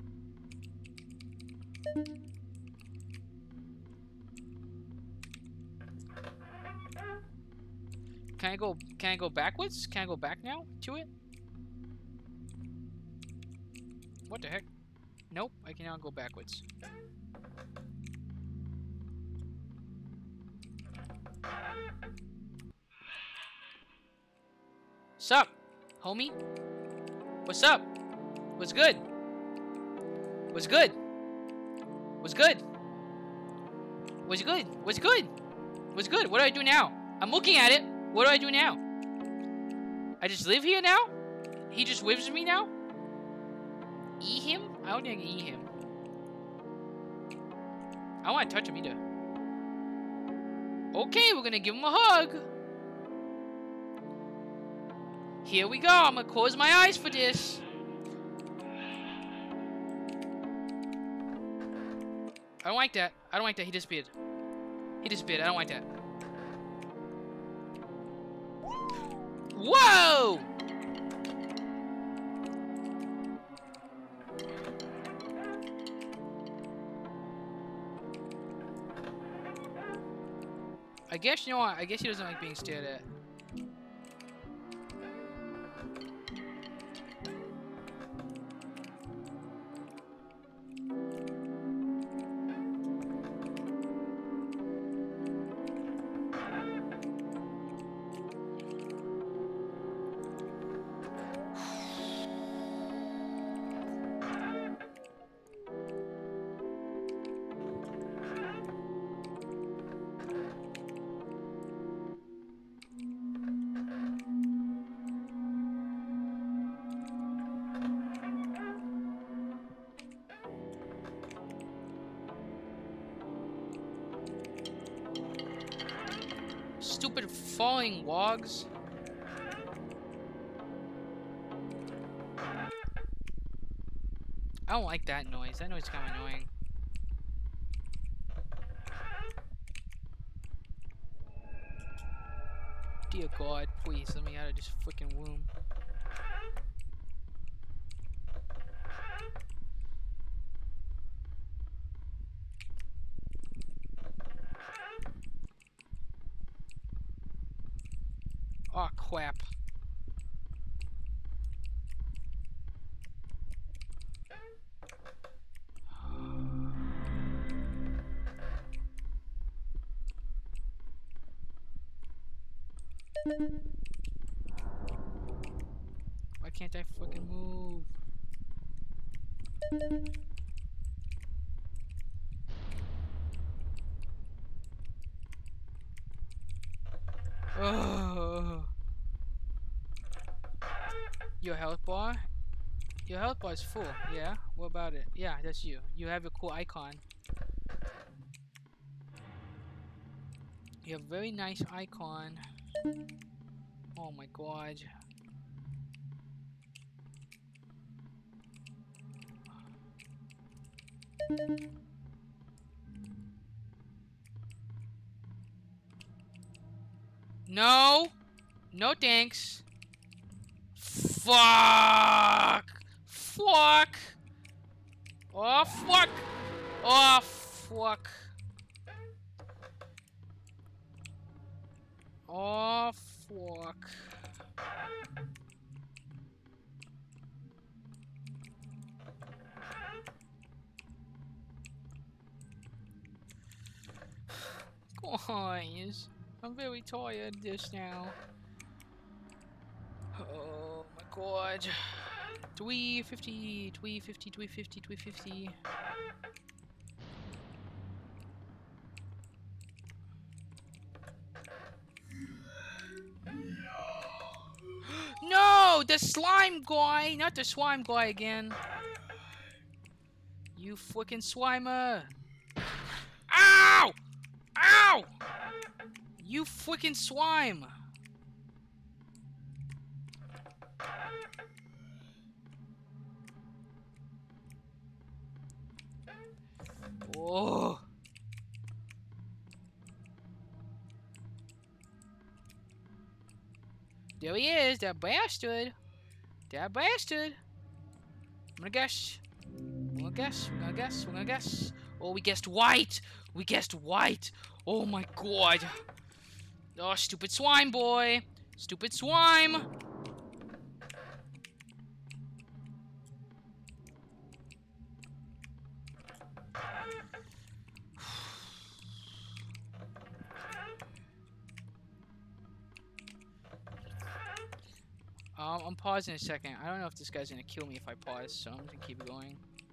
Can I go backwards? Can I go back now to it? What the heck? Nope, I cannot go backwards. Sup, homie? What's up? What's good? What's good? What's good? What's good? What's good? What's good? What do I do now? I'm looking at it. What do I do now? I just live here now? He just lives with me now? E him? I don't think I can E him. I want to touch him either. Okay, we're gonna give him a hug. Here we go. I'm gonna close my eyes for this. I don't like that. I don't like that. He disappeared. He disappeared. I don't like that. Whoa! I guess, you know what? I guess he doesn't like being stared at. stupid falling logs. I don't like that noise. That noise is kind of annoying. Dear God, please let me out of this freaking womb. Oh crap. Why can't I fucking move? Oh. Your health bar? Your health bar is full, yeah? What about it? Yeah, that's you. You have a cool icon. You have a very nice icon. Oh my God. No! No thanks. Fuck! Fuck! Oh fuck! Oh fuck! Oh fuck! Guys, I'm very tired just now. Oh my God. 350, 350, 350, 350. No! The slime guy! Not the slime guy again. You fucking slimer! Ow! Ow! You fucking slime! Oh! There he is, that bastard! That bastard! I'm gonna guess. We're gonna guess, we're gonna guess, we're gonna guess. Oh, we guessed white! We guessed white! Oh my God! Oh, stupid swine boy! Stupid swine! I'm pausing a second. I don't know if this guy's gonna kill me if I pause, so I'm gonna keep going.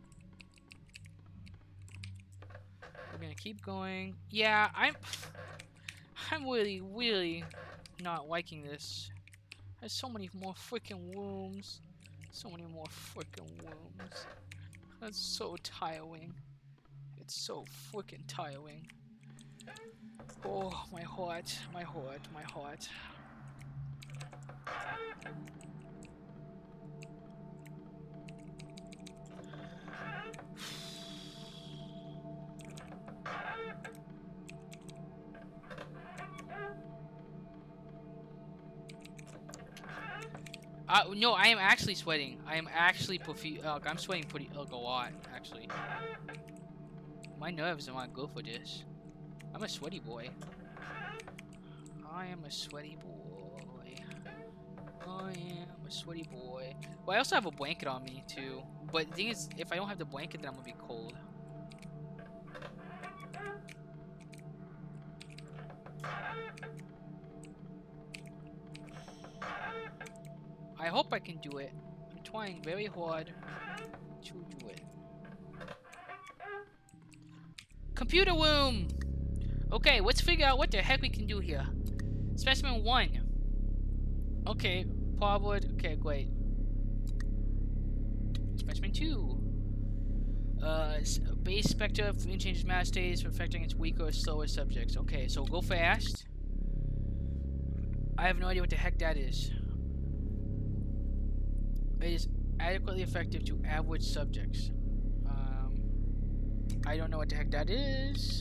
We're gonna keep going. Yeah, I'm really not liking this. There's so many more freaking rooms. So many more freaking rooms. That's so tiring. It's so freaking tiring. Oh, my heart, my heart, my heart. No, I am actually sweating. I am actually I'm sweating pretty a lot, actually. My nerves are not good for this. I'm a sweaty boy. I am a sweaty boy. I am a sweaty boy. Well, I also have a blanket on me, too. But the thing is, if I don't have the blanket, then I'm gonna be cold. I hope I can do it. I'm trying very hard to do it. Computer room! Okay, let's figure out what the heck we can do here. Specimen 1. Okay, plywood. Okay, great. Specimen 2. Base spectre changes mass states, affecting its weaker or slower subjects. Okay, so go fast. I have no idea what the heck that is. It is adequately effective to average subjects. I don't know what the heck that is.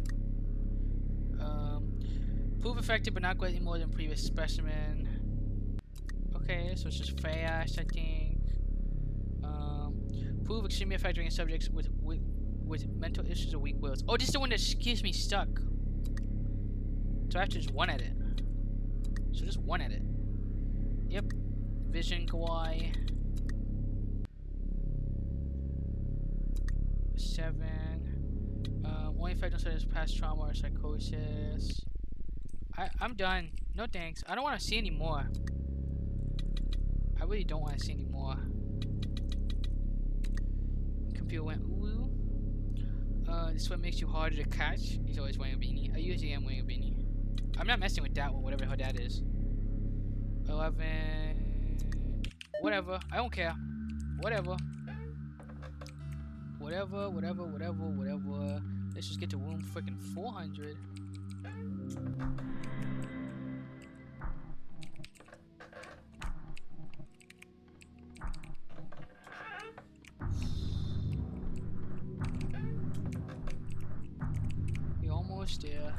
Prove effective but not greatly more than previous specimen. Okay, so it's just fast, I think. Prove extremely effective against subjects with mental issues or weak wills. Oh, this is the one that keeps me stuck. So I have to just one at it. So just one at it. Yep. Vision kawaii. 7. Only effect on subjects past trauma or psychosis. I'm done. No thanks. I don't want to see any more. I really don't want to see any more. Computer went ooh. This one makes you harder to catch. He's always wearing a beanie. I usually am wearing a beanie. I'm not messing with that one, whatever the hell that is. 11. Whatever. I don't care. Whatever. Whatever. Let's just get to room freaking 400. We're almost there.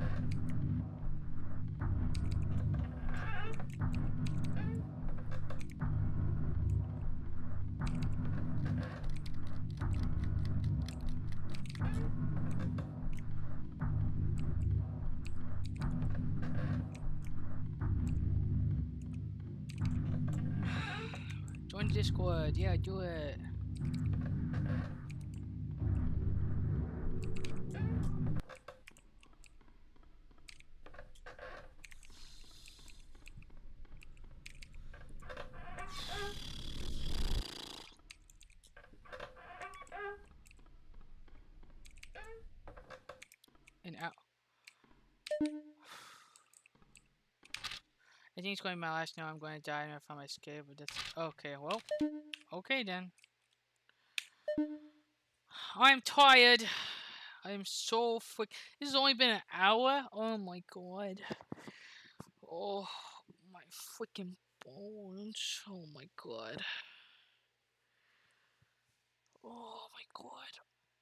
Join Discord. Yeah, do it. And out. I think it's going to be my last now. I'm going to die if I escape, but that's okay. Well, okay then. I'm tired. I'm so frick. This has only been an hour. Oh my god. Oh my freaking bones. Oh my god. Oh my god.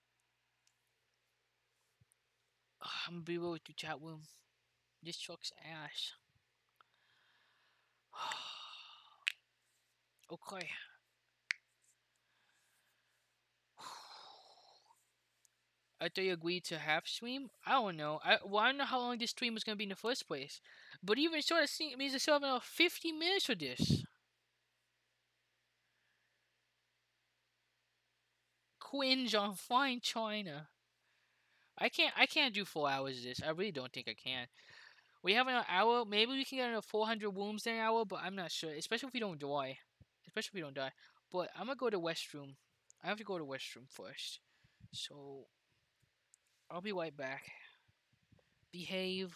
I'm gonna be real with you, chat room. This truck's ass. Okay. I thought you agreed to half stream. I don't know. I don't know how long this stream was gonna be in the first place. But even so, that means I still have another 50 minutes for this. Quinge on Fine China. I can't do 4 hours of this. I really don't think I can. We have an hour. Maybe we can get another 400 wombs in an hour, but I'm not sure. Especially if we don't die. But I'm gonna go to West Room. I have to go to West Room first. So I'll be right back. Behave.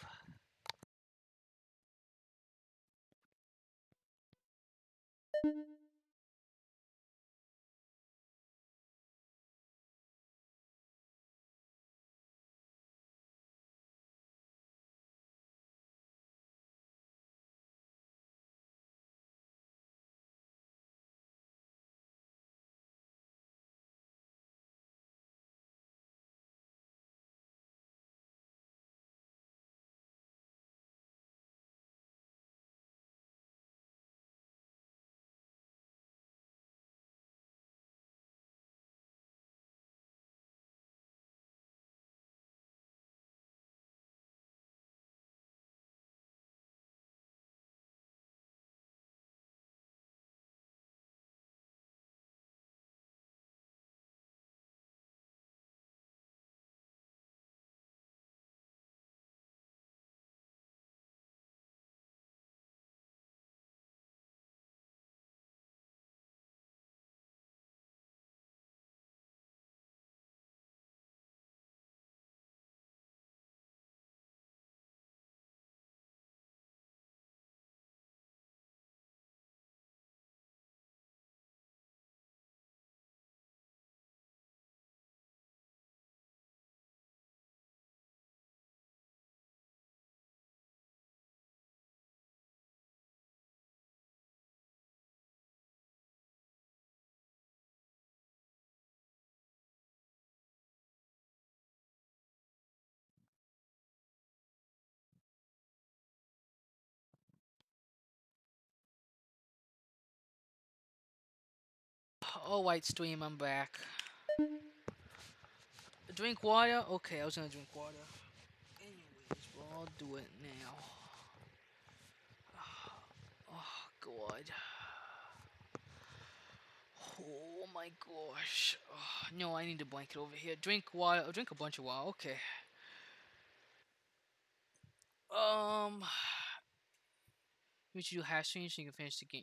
Oh, White Stream, I'm back. Drink water? Okay, I was gonna drink water. Anyways, well, I'll do it now. Oh, God. Oh my gosh. Oh, no, I need a blanket over here. Drink water. I'll drink a bunch of water. Okay. We should do hash stream so you can finish the game.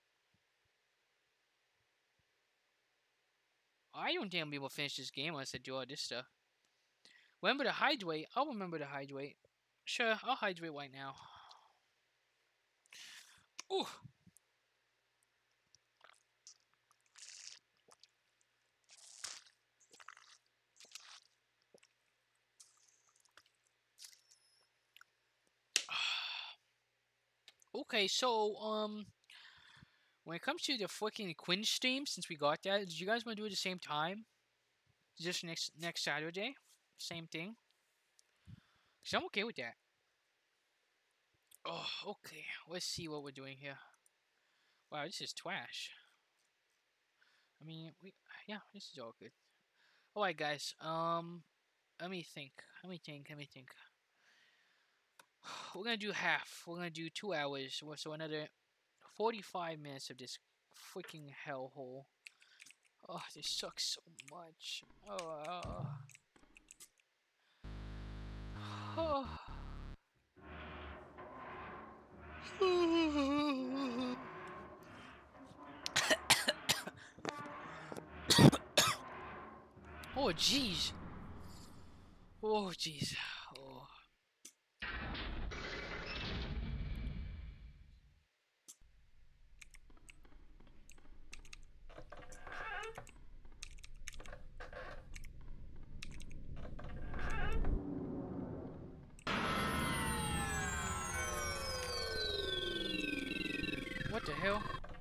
I don't think I'll be able to finish this game unless I do all this stuff. Remember to hydrate. I'll remember to hydrate. Sure, I'll hydrate right now. Ooh. Okay, so when it comes to the fucking Quinn stream, since we got that, did you guys want to do it at the same time? Just next Saturday, same thing. Cause I'm okay with that. Oh, okay. Let's see what we're doing here. Wow, this is trash. I mean, yeah, this is all good. All right, guys. Let me think. Let me think. We're gonna do half. We're gonna do 2 hours. So another 45 minutes of this freaking hellhole. Oh, this sucks so much. Oh. Oh. Oh, jeez. Oh, jeez. Oh. What the hell?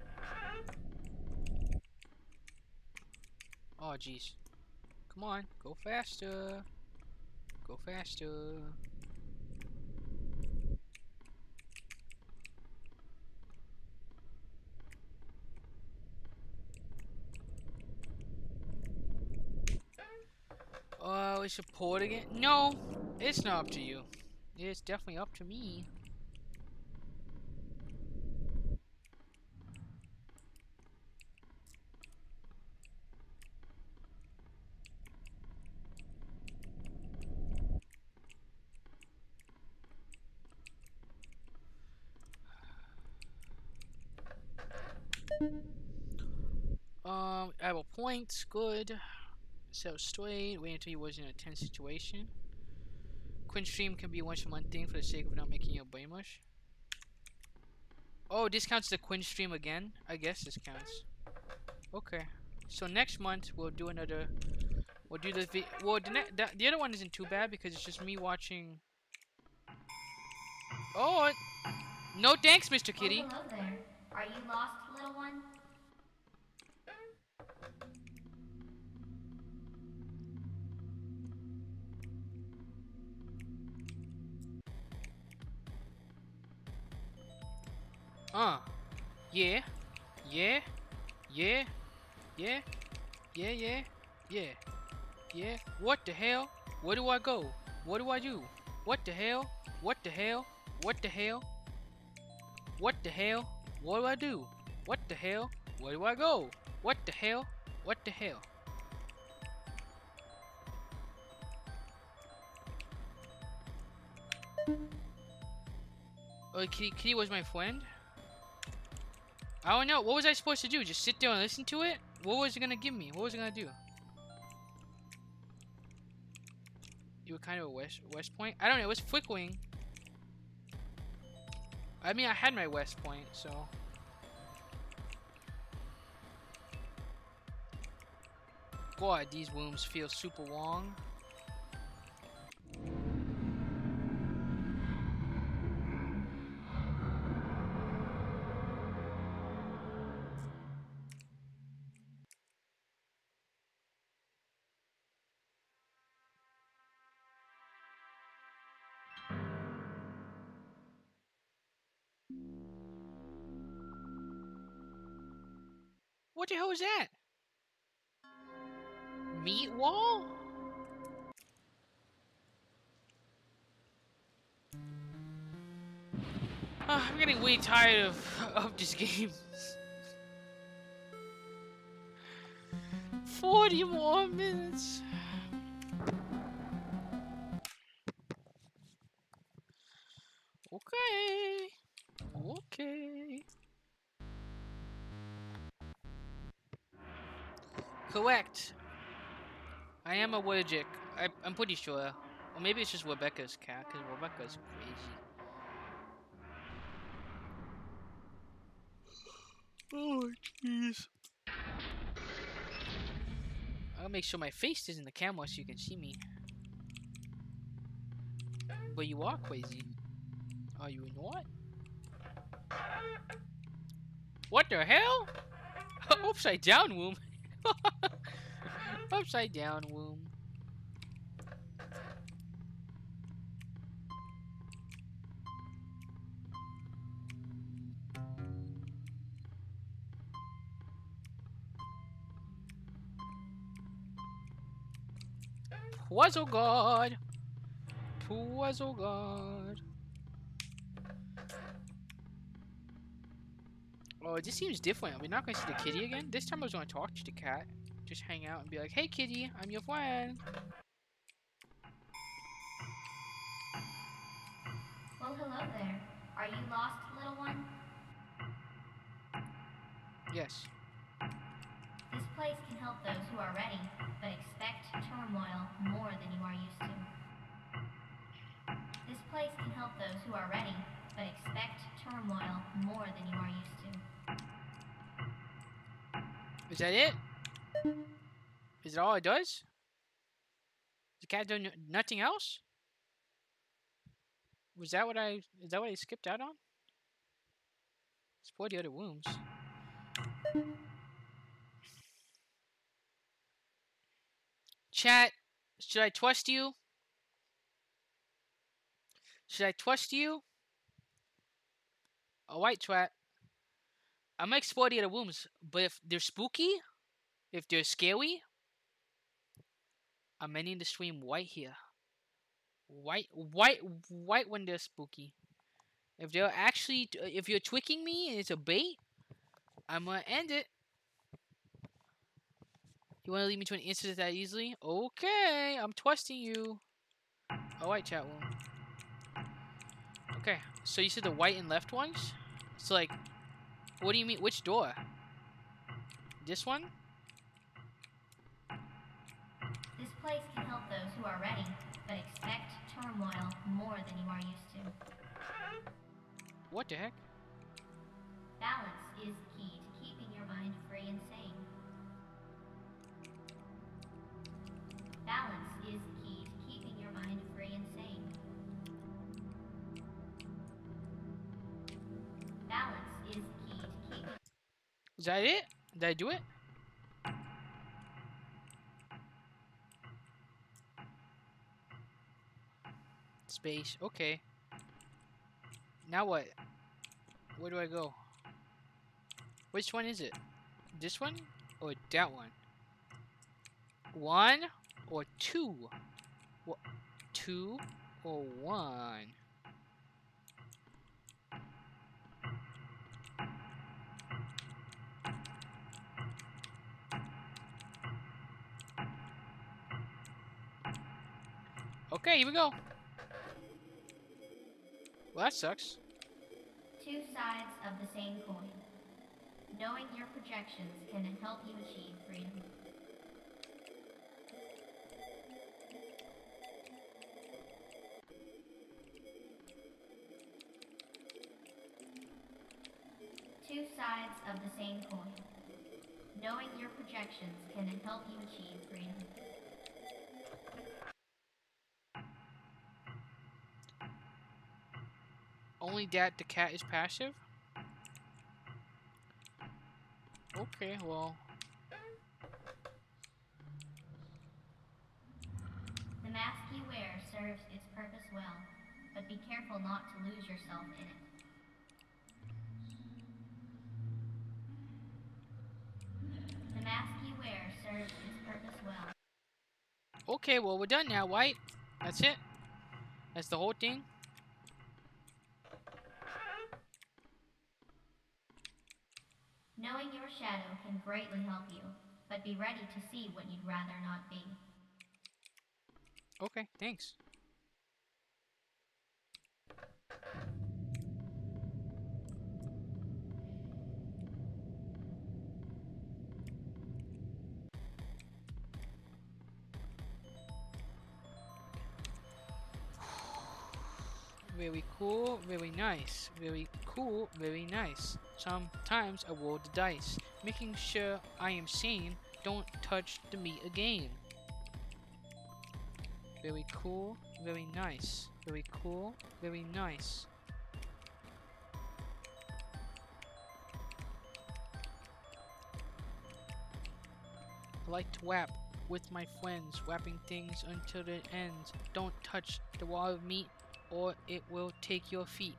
Oh, jeez. Come on, go faster. Go faster. Oh, we should pour it again? No, it's not up to you. It's definitely up to me. I have a point. Good. So straight. Wait until he was in a tense situation. Quinn stream can be a once a month thing for the sake of not making you a brain mush. Oh, this counts the Quinn stream again? I guess this counts. Okay. So next month we'll do another. We'll do the well. The other one isn't too bad because it's just me watching. Oh, no thanks, Mr. Kitty. Oh, hello there. Are you lost, little one? Yeah. Yeah. Yeah. Yeah. Yeah. Yeah. Yeah. Yeah. What the hell? Where do I go? What do I do? What the hell? What the hell? What the hell? What the hell? What do I do? What the hell? Where do I go? What the hell? What the hell? Oh, Kitty was my friend? I don't know. What was I supposed to do? Just sit there and listen to it? What was it gonna give me? What was it gonna do? You were kind of a West Point? I don't know. It was flickering. I mean, I had my West Point, so. God, these rooms feel super long. What the hell was that? Meat wall? I'm getting way tired of this game. 40 more minutes. Okay. Okay. Correct. I am allergic. I'm pretty sure. Or maybe it's just Rebecca's cat, because Rebecca's crazy. Oh, jeez. I'll make sure my face is in the camera so you can see me. But you are crazy. Are you not? What the hell? Upside down womb. Upside down womb. Puzzle God. Puzzle God. Oh, this seems different. We're not going to see the kitty again. This time I was going to talk to the cat. Just hang out and be like, hey kitty, I'm your friend. Well, hello there. Are you lost, little one? Yes. This place can help those who are ready, but expect turmoil more than you are used to. This place can help those who are ready, but expect turmoil more than you are used to. Is that it? Is that all it does? The cat do nothing else? Is that what I skipped out on? Explore the other rooms. Chat, should I trust you? Should I trust you? Alright, chat. I'm gonna explore the other rooms, but if they're spooky, if they're scary, I'm ending the stream right here. Right when they're spooky. If they're actually, if you're tricking me and it's a bait, I'm gonna end it. You wanna lead me to an incident that easily? Okay, I'm trusting you. Alright, chat room. Okay, so you said the right and left ones? So like, what do you mean? Which door? This one? This place can help those who are ready, but expect turmoil more than you are used to. What the heck? Balance is key to keeping your mind free and sane. Balance is key to keeping your mind free and sane. Balance is key to keeping... Is that it? Did I do it? Space. Okay. Now what? Where do I go? Which one is it? This one? Or that one? One or two? What? Two or one? Okay, here we go. Well, that sucks. Two sides of the same coin. Knowing your projections can help you achieve freedom. Two sides of the same coin. Knowing your projections can help you achieve freedom. Only that the cat is passive? Okay, well. The mask you wear serves its purpose well, but be careful not to lose yourself in it. The mask you wear serves its purpose well. Okay, well, we're done now, White. That's it. That's the whole thing. Knowing your shadow can greatly help you, but be ready to see what you'd rather not be. Okay, thanks. Very cool, very nice. Very cool, very nice. Sometimes I roll the dice, making sure I am sane. Don't touch the meat again. Very cool, very nice. Very cool, very nice. I like to whap with my friends, whapping things until it ends. Don't touch the wall of meat or it will take your feet.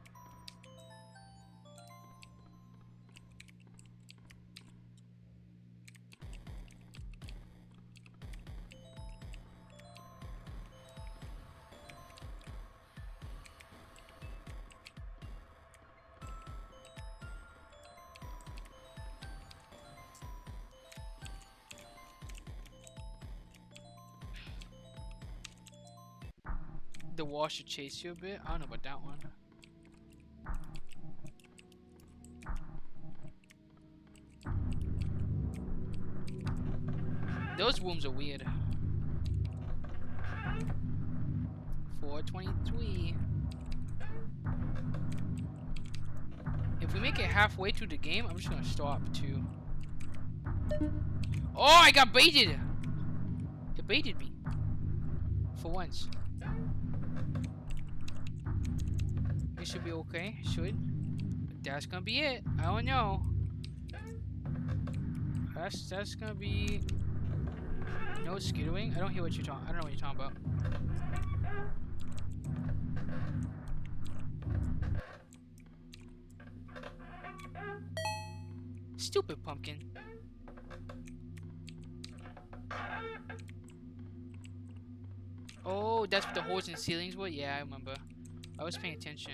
The wall should chase you a bit. I don't know about that one. Those rooms are weird. 423. If we make it halfway through the game, I'm just gonna stop too. Oh, I got baited! It baited me. For once. It should be okay. Should. That's gonna be it. I don't know. That's gonna be. No skittering. I don't hear what you're talking. I don't know what you're talking about. Stupid pumpkin. Oh, that's what the holes in the ceilings were? Yeah, I remember. I was paying attention.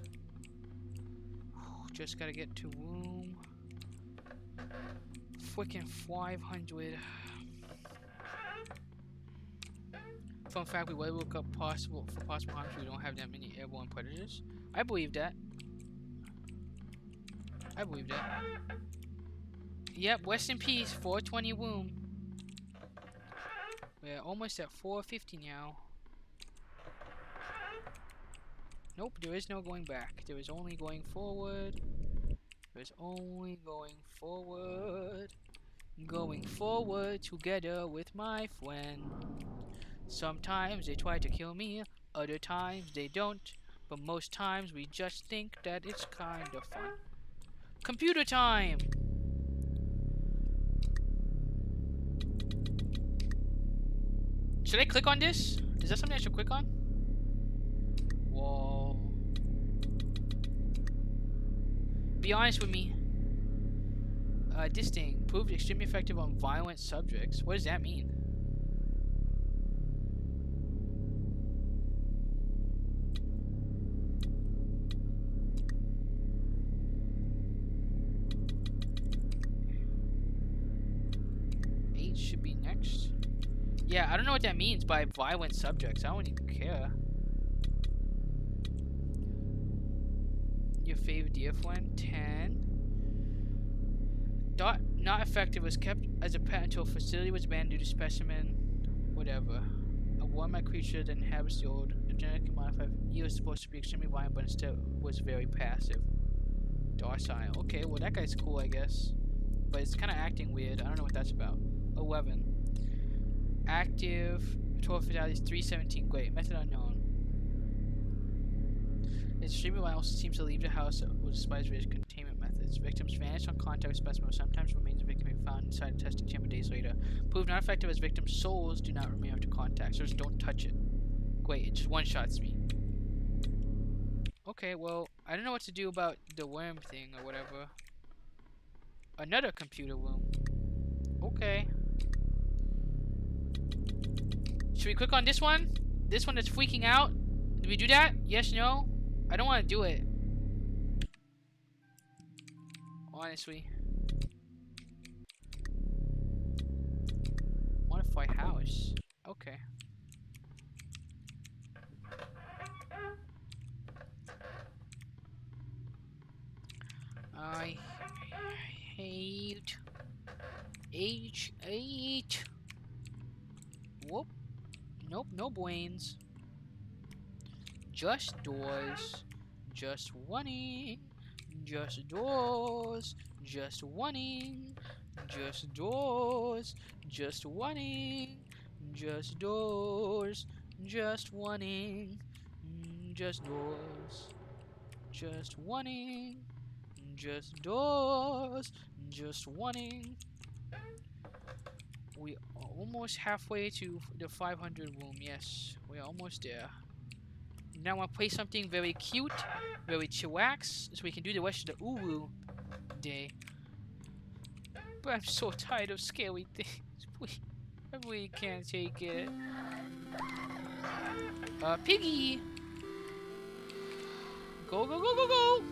Just gotta get to room. Freaking 500. Fun fact, we will look up possible harms. We don't have that many airborne predators. I believe that. I believe that. Yep, rest in peace, 420 womb. We're almost at 450 now. Nope, there is no going back. There is only going forward. There is only going forward. Going forward together with my friend. Sometimes they try to kill me, other times they don't. But most times we just think that it's kind of fun. Computer time! Should I click on this? Is that something I should click on? Whoa. Be honest with me. This thing proved extremely effective on violent subjects. What does that mean? H should be next. Yeah, I don't know what that means by violent subjects. I don't even care. Your favorite deer friend? 10. Not effective was kept as a pet until facility was banned due to specimen. Whatever. A warm-eyed creature that inhabits the old, genetically modified. He was supposed to be extremely violent, but instead was very passive. Docile. Okay, well that guy's cool, I guess. But it's kind of acting weird. I don't know what that's about. 11. Active. 12 fatalities. 317. Great. Method unknown. Its extremely violent seems to leave the house with despite various containment methods. Victims vanish on contact with specimens. Sometimes remains of victim may be found inside a testing chamber days later. Proved not effective as victims' souls do not remain after contact. So just don't touch it. Great. It just one-shots me. Okay, well, I don't know what to do about the worm thing or whatever. Another computer room. Okay. Should we click on this one? This one that's freaking out? Do we do that? Yes, no? I don't want to do it. Honestly. Modify house. Okay. I hate H8. Whoop. Nope, no brains. Just doors. Just wanting. Just doors. Just wanting. Just doors. Just wanting. Just doors. Just wanting. Just doors. Just wanting. Just doors. Just wanting. We are almost halfway to the 500 room. Yes, we are almost there. Now I want to play something very cute, very chillax, so we can do the rest of the Uru day. But I'm so tired of scary things. I really can't take it. Piggy! Go, go, go, go, go!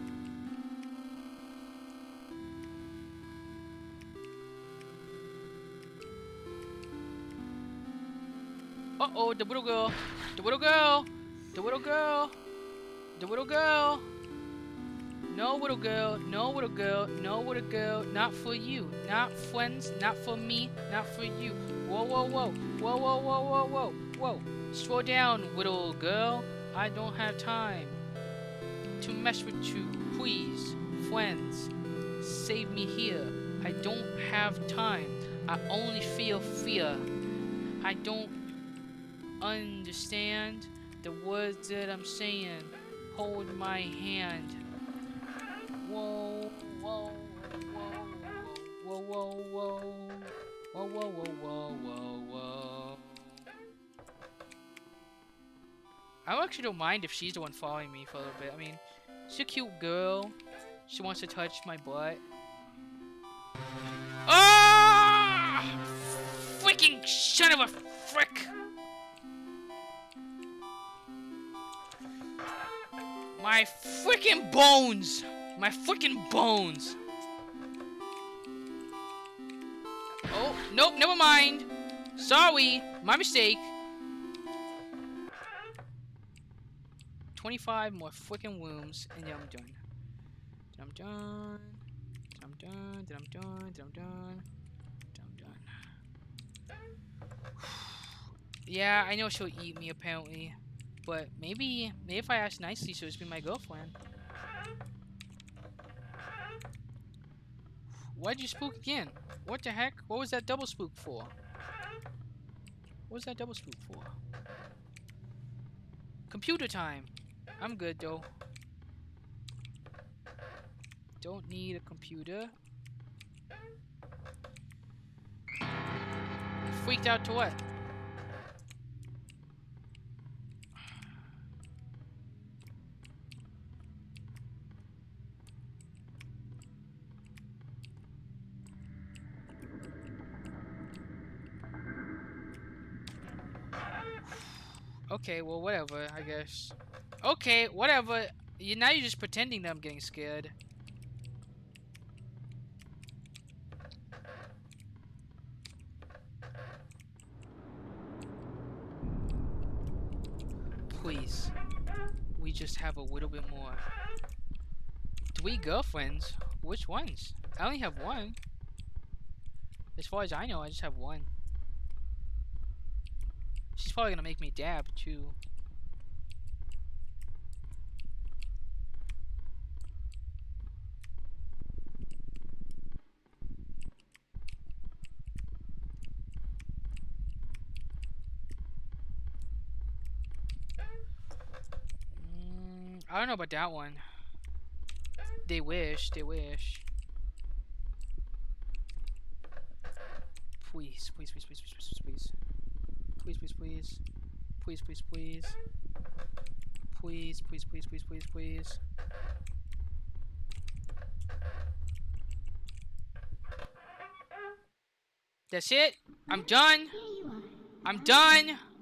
Uh-oh, the little girl. The little girl. The little girl. The little girl. No little girl. No little girl. No little girl. Not for you. Not friends. Not for me. Not for you. Whoa, whoa, whoa. Whoa, whoa, whoa, whoa, whoa. Whoa. Slow down, little girl. I don't have time to mess with you. Please, friends, save me here. I don't have time. I only feel fear. I don't understand the words that I'm saying. Hold my hand. Whoa, whoa, whoa, whoa, whoa, whoa, whoa, whoa, whoa, whoa, whoa, whoa. I actually don't mind if she's the one following me for a little bit. I mean, she's a cute girl. She wants to touch my butt. Ah! Freaking son of a frick! My freaking bones! My freaking bones! Oh, nope, never mind. Sorry, my mistake. 25 more freaking wounds, and then I'm done. Then I'm done. Then I'm done. Then I'm done. Then I'm done. Then I'm done. Yeah, I know she'll eat me apparently. But maybe if I ask nicely, she'll just be my girlfriend. Why'd you spook again? What the heck? What was that double spook for? What was that double spook for? Computer time. I'm good though. Don't need a computer. Freaked out to what? Okay, well, whatever, I guess. Okay, whatever. Now you're just pretending that I'm getting scared. Please. We just have a little bit more. 3 girlfriends? Which ones? I only have 1. As far as I know, I just have 1. She's probably gonna make me dab too. I don't know about that one. They wish, they wish. Please, please, please, please, please, please, please. Please, please, please. Please, please, please. Please, please, please, please, please, please. That's it. I'm done. I'm done.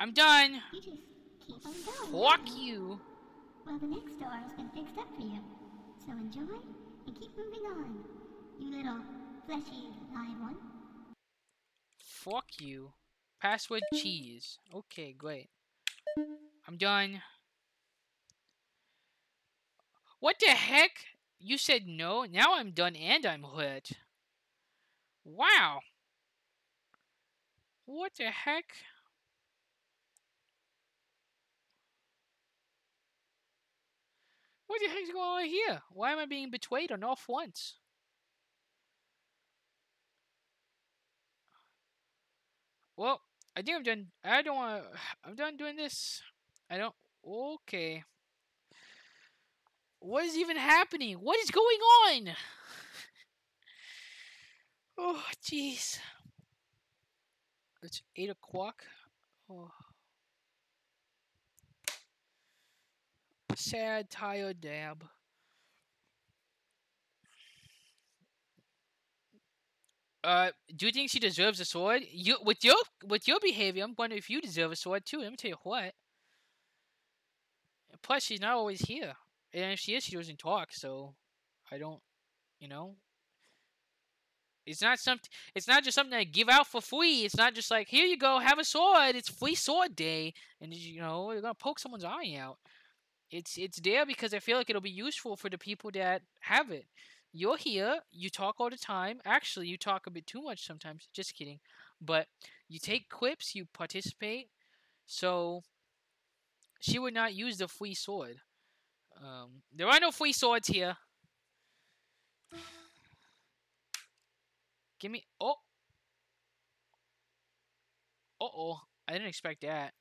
I'm done. You just keep on going. Fuck you. Well, the next door has been fixed up for you. So enjoy and keep moving on. You little fleshy live one. Fuck you. Password cheese. Okay, great. I'm done. What the heck? You said no? Now I'm done and I'm hurt. Wow. What the heck? What the heck's going on here? Why am I being betrayed on all fronts? Well, I think I'm done. I don't want to. I'm done doing this. I don't. Okay. What is even happening? What is going on? Oh, jeez. It's 8 o'clock. Oh. Sad, tired dab. Do you think she deserves a sword? You with your behavior, I'm wondering if you deserve a sword too. Let me tell you what. Plus, she's not always here, and if she is, she doesn't talk. So, I don't, you know, it's not something. It's not just something I give out for free. It's not just like here you go, have a sword. It's free sword day, and you know you're gonna poke someone's eye out. It's there because I feel like it'll be useful for the people that have it. You're here, you talk all the time. Actually, you talk a bit too much sometimes. Just kidding. But you take clips, you participate. So she would not use the free sword. There are no free swords here. Give me. Oh. Uh-oh. I didn't expect that.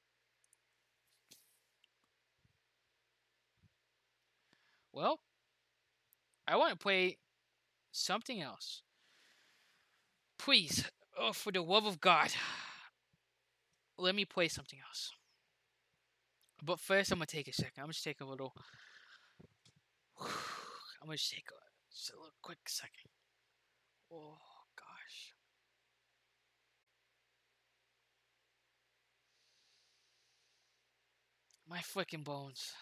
Well, I want to play something else. Please. Oh, for the love of God. Let me play something else. But first, I'm going to take a second. I'm going to take a little. I'm going to take just a little quick second. Oh, gosh. My freaking bones.